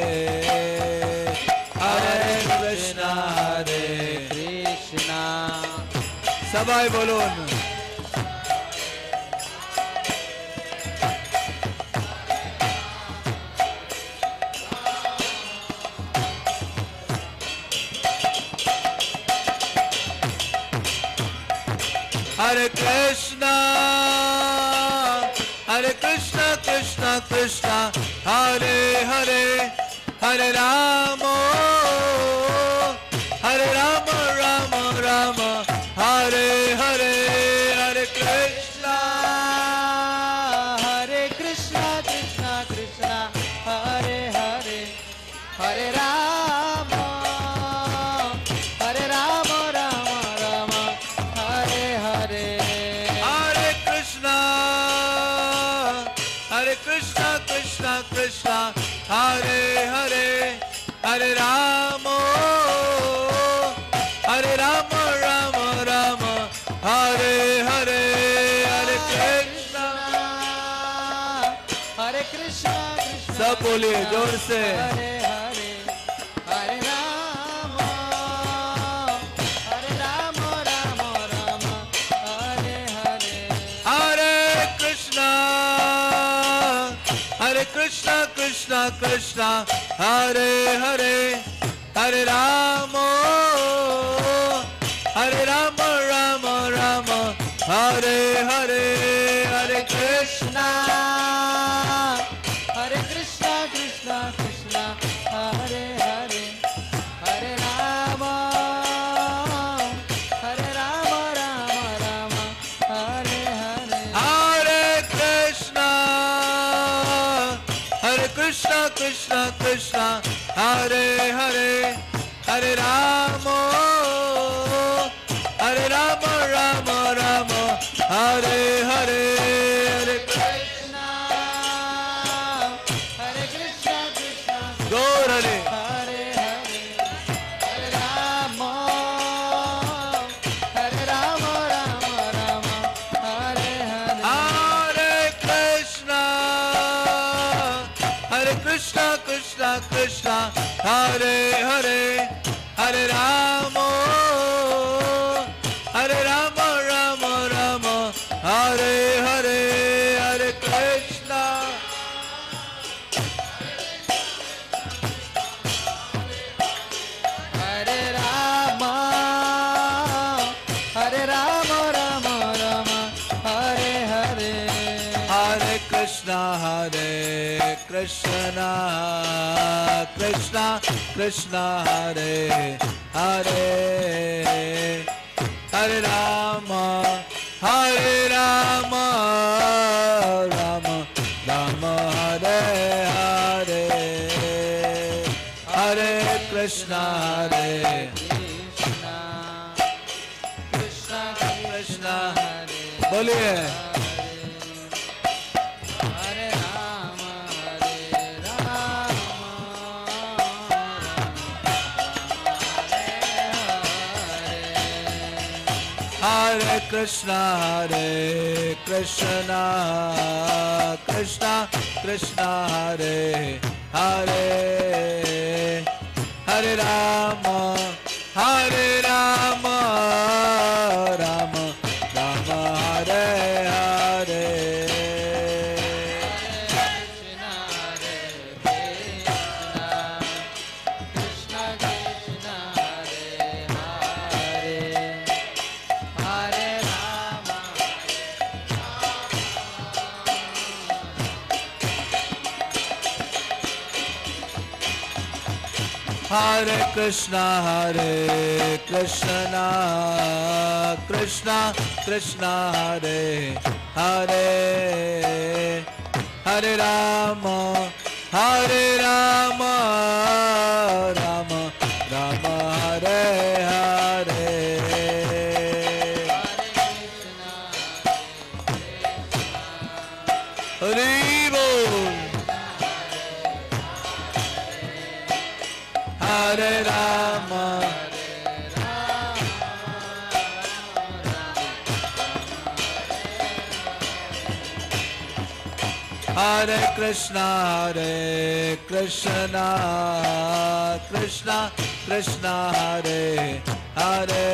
Hare Krishna, Hare Krishna. सबाई बोलो। Hare Krishna, Hare Krishna, Krishna Krishna, Hare Hare, Hare Rama, Hare Rama, Rama Rama, Hare Hare, Hare Krishna, Hare Krishna, Krishna Krishna, Hare Hare, Hare Rama, Hare Rama, Rama Rama, Hare Hare. Hare Krishna, Hare Krishna, Krishna Krishna, Hare Hare, Hare Rama, Hare Rama, Rama Rama, Hare Hare, Hare Krishna. Hare Krishna, Krishna सब बोलिए जोर से। Hare Hare, Hare Rama, Hare Rama, Rama Rama, Hare Hare. Hare Krishna, Hare Krishna, Krishna Krishna, Hare Hare, Hare Rama, Hare Rama, Rama Rama, Hare Hare, Hare Krishna. Hare Krishna, Krishna Krishna, Hare Hare, Hare Rama, Hare Rama, Rama Rama, Hare Krishna Krishna Krishna Hare Hare Hare Rama Hare Rama Rama Rama Hare Hare Hare Krishna Hare Krishna Krishna Gaur Hare Hare Hare Hare Rama Hare Rama Rama Rama Hare Hare Hare Krishna Hare Krishna Krishna Krishna Hare Hare Hare Rama Hare Rama Rama Rama Hare Hare Hare Krishna Hare Rama Hare Rama Rama Rama Hare Hare Hare Krishna Hare Krishna Krishna Krishna Hare Hare Hare Rama Hare Rama Rama Rama Hare Hare Hare Krishna Hare Krishna Krishna Krishna Hare बोलिए Hare Rama Hare Rama Hare Krishna Hare Krishna Krishna Krishna Hare Hare Hare Rama Hare Rama Rama Rama Hare Hare Krishna Hare Krishna Krishna Krishna Hare Hare Hare Rama Hare Krishna Hare Krishna Krishna Krishna Hare Hare Hare Rama Hare Rama Rama Rama Hare Hare Hari Bol Hare Rama Hare Krishna Hare Krishna Krishna Krishna Hare Hare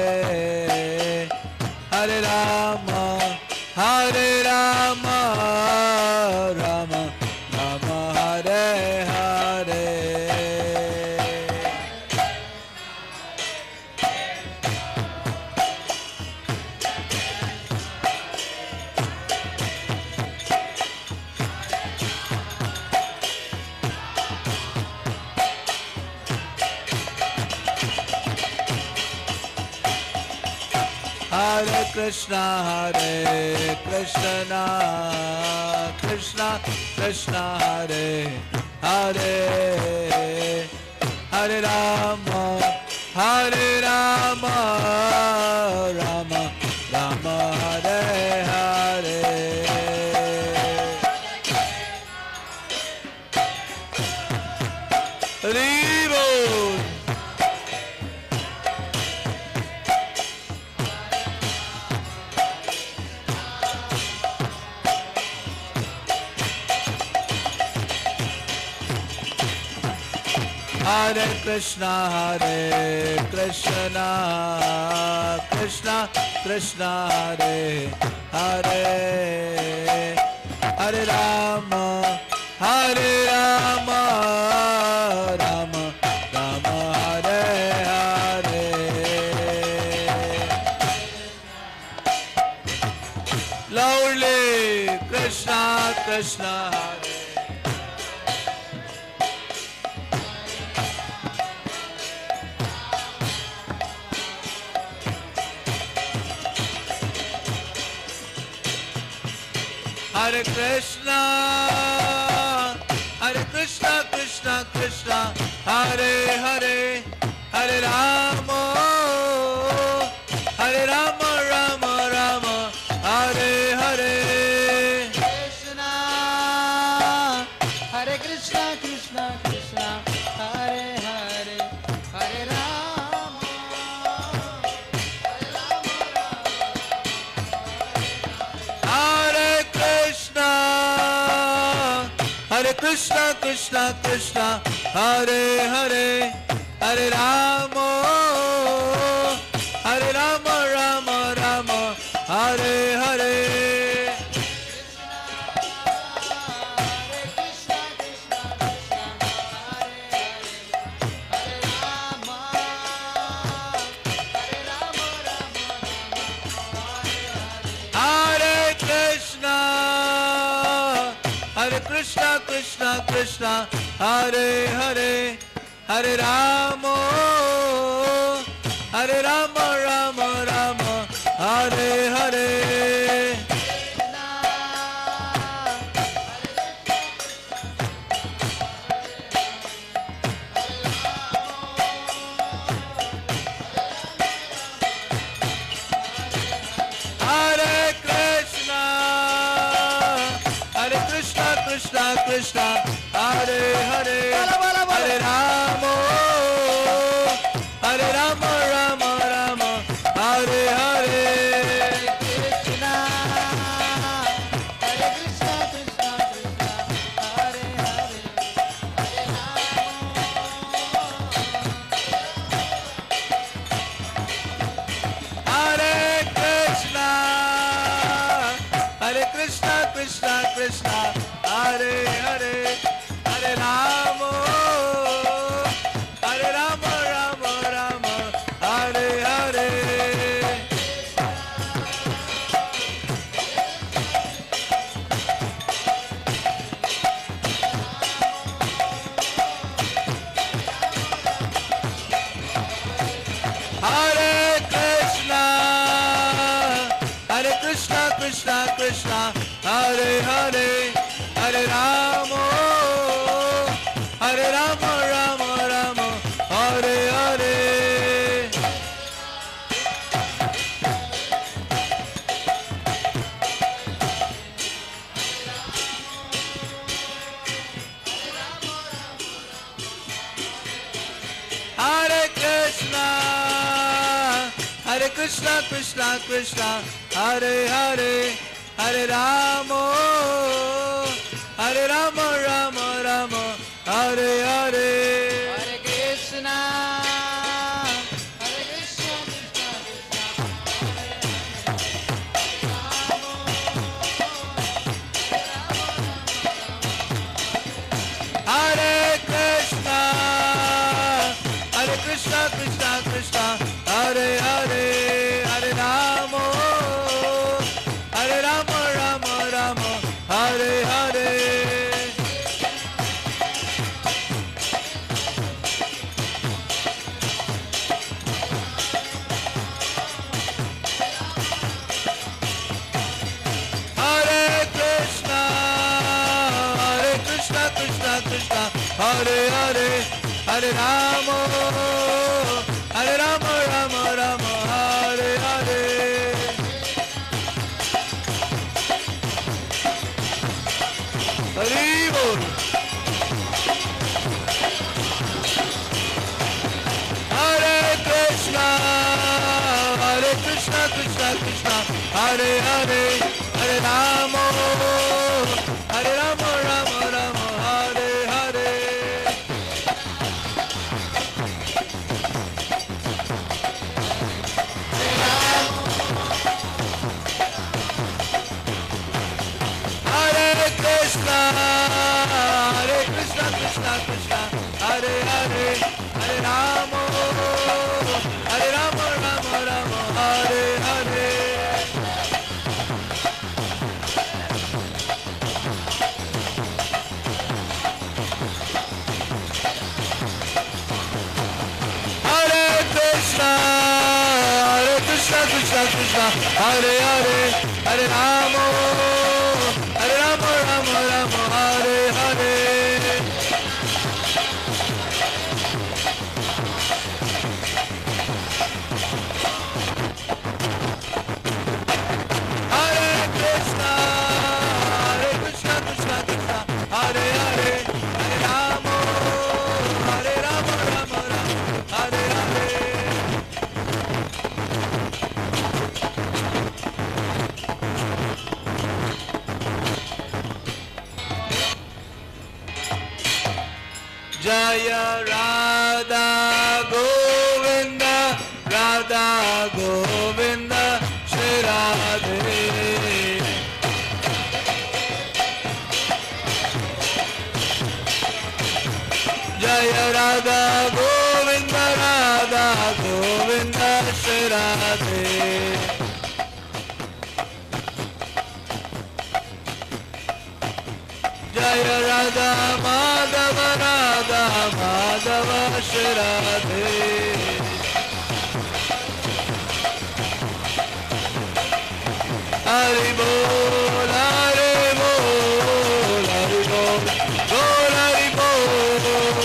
Hare Rama Hare Rama Rama Rama Hare Hare Hare Krishna Hare Krishna Krishna Krishna Hare Hare Hare Rama Hare Rama Rama Rama Hare Hare Hari Bol Hare Krishna Hare Krishna Krishna Krishna Hare Hare Hare Rama Hare Rama Rama Rama Hare Hare Loudly Krishna Krishna Hare Hare Krishna, Hare Krishna, Krishna, Hare Hare, Hare Rama, Hare Rama, Rama Rama, Hare Hare. Krishna, Hare Krishna, Krishna Krishna, Hare Hare, Hare Rama, Hare Rama, Hare Krishna, Hare Krishna, Krishna Krishna, Hare Hare, Hare Rama, Hare Rama, Rama Rama, Hare Hare. Krishna, Krishna, Krishna, Hare Hare, Hare Rama, Hare Rama, Rama Rama, Hare Hare. Krishna, Krishna, Hare Hare, Hare Rama, Hare Rama, Rama Rama, Hare Hare. Krishna, Hare Krishna, Krishna Krishna, Hare Hare, Hare Krishna, Krishna, Krishna, Hare Hare, Hare Rama, Hare Rama, Rama Rama, Hare Hare. Hare Krishna, Hare Krishna, Krishna Krishna, Hare Krishna, Hare Krishna, Krishna Krishna, Hare Hare, Hare Rama, Hare Rama, Rama Rama, Hare Hare. Hare Krishna, Hare Krishna, Krishna Krishna, Hare Hare, Hare Rama, Hare Rama, Rama Rama, Hare Hare. Hari Bol. Hare Krishna, Hare Krishna, Krishna Krishna, Hare Hare, Hare Rama, Hare Rama, Rama Rama, Hare Hare. Hare Krishna, Hare Krishna, Krishna Krishna, Hare Hare, Hare Rama, Hare Rama, Rama Rama, Hare Hare. Hare Krishna, Hare Krishna, Krishna Krishna, Hare Hare, Hare Rama, Hare Rama, Rama Rama, Hare Hare. जय राधा गोविंद राधा गोविंद श्री राधे। जय राधा गोविंद राधा गोविंद श्री राधे। जय राधा माधव राधा माधव श्री राधे। हरि बोल हरि बोल हरि बोल बोल हरि बोल।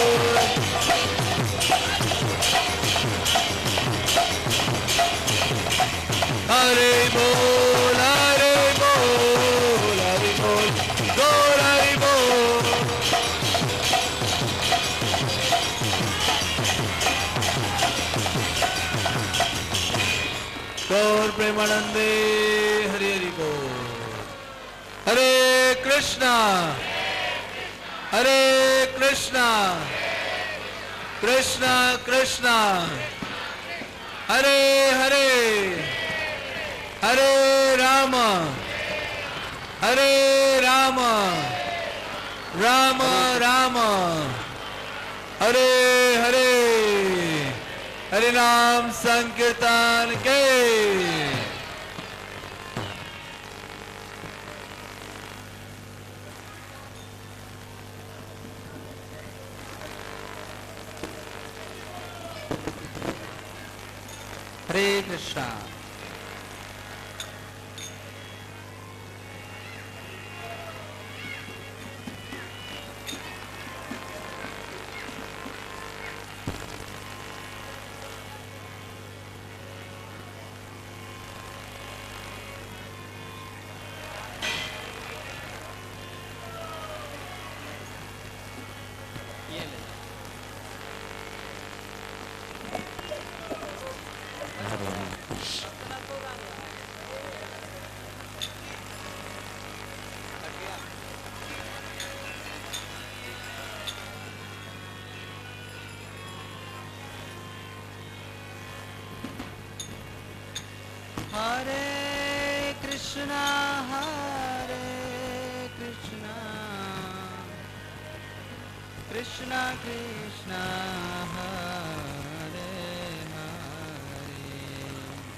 हरि बोल हरि बोल हरि बोल बोल हरि बोल। गौर प्रेमानंदे हरि हरि बोल। हरे कृष्णा हरे कृष्णा कृष्णा कृष्णा हरे हरे हरे राम हरे राम राम राम हरे हरे। हरि नाम संकीर्तन के। हरे कृष्णा। हरे कृष्णा हरे कृष्णा कृष्णा कृष्णा हरे हरे।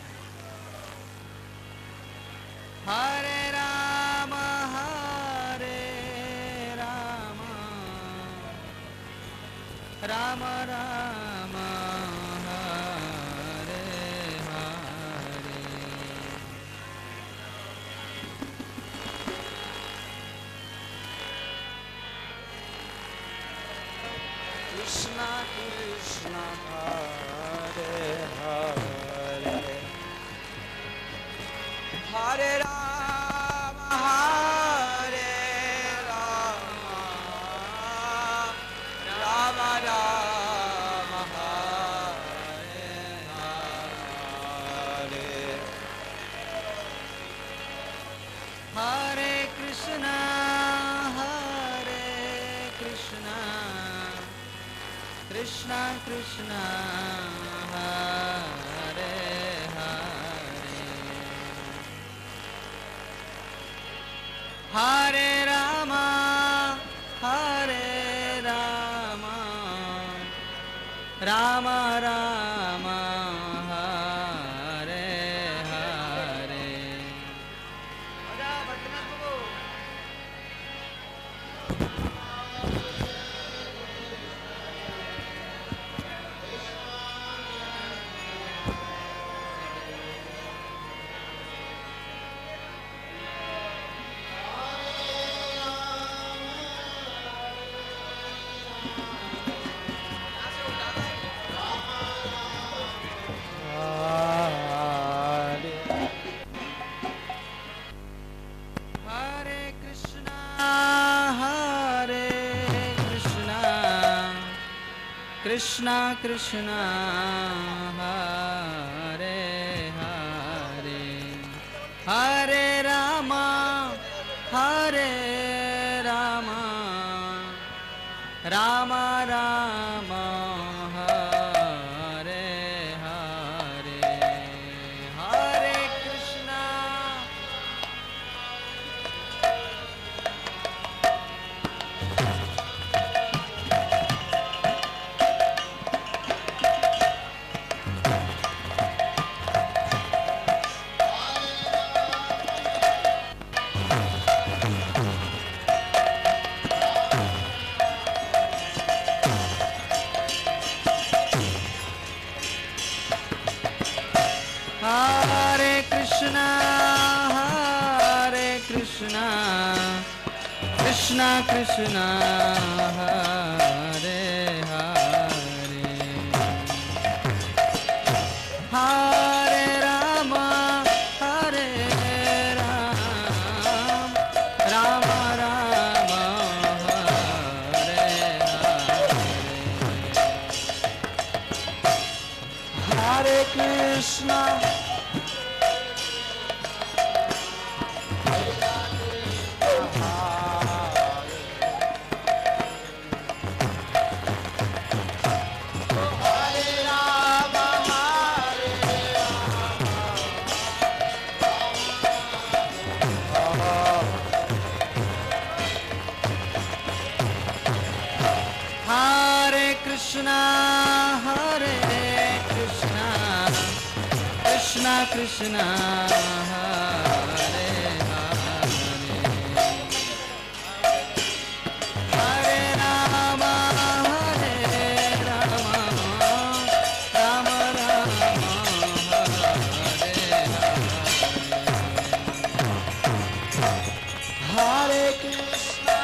हरे राम हरे राम राम राम हरे हरे। कृष्णा कृष्णा हरे हरे। हरे राम हरे राम राम राम हरे हरे। हरे कृष्णा हरे कृष्णा कृष्णा कृष्णा हरे हरे। हरे राम हरे राम राम राम हरे हरे। हरे कृष्णा हरे कृष्णा कृष्णा कृष्णा हरे हरे। हरे राम हरे Ram Ram Ram Krishna Krishna Krishna Hare Hare Hare Rama Hare Ram Rama Rama Hare Hare Hare Krishna Krishna Hare Krishna Krishna Krishna Hare Hare Hare Rama Hare Rama Rama Rama Hare Hare Hare Krishna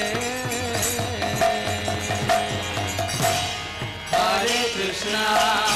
Krishna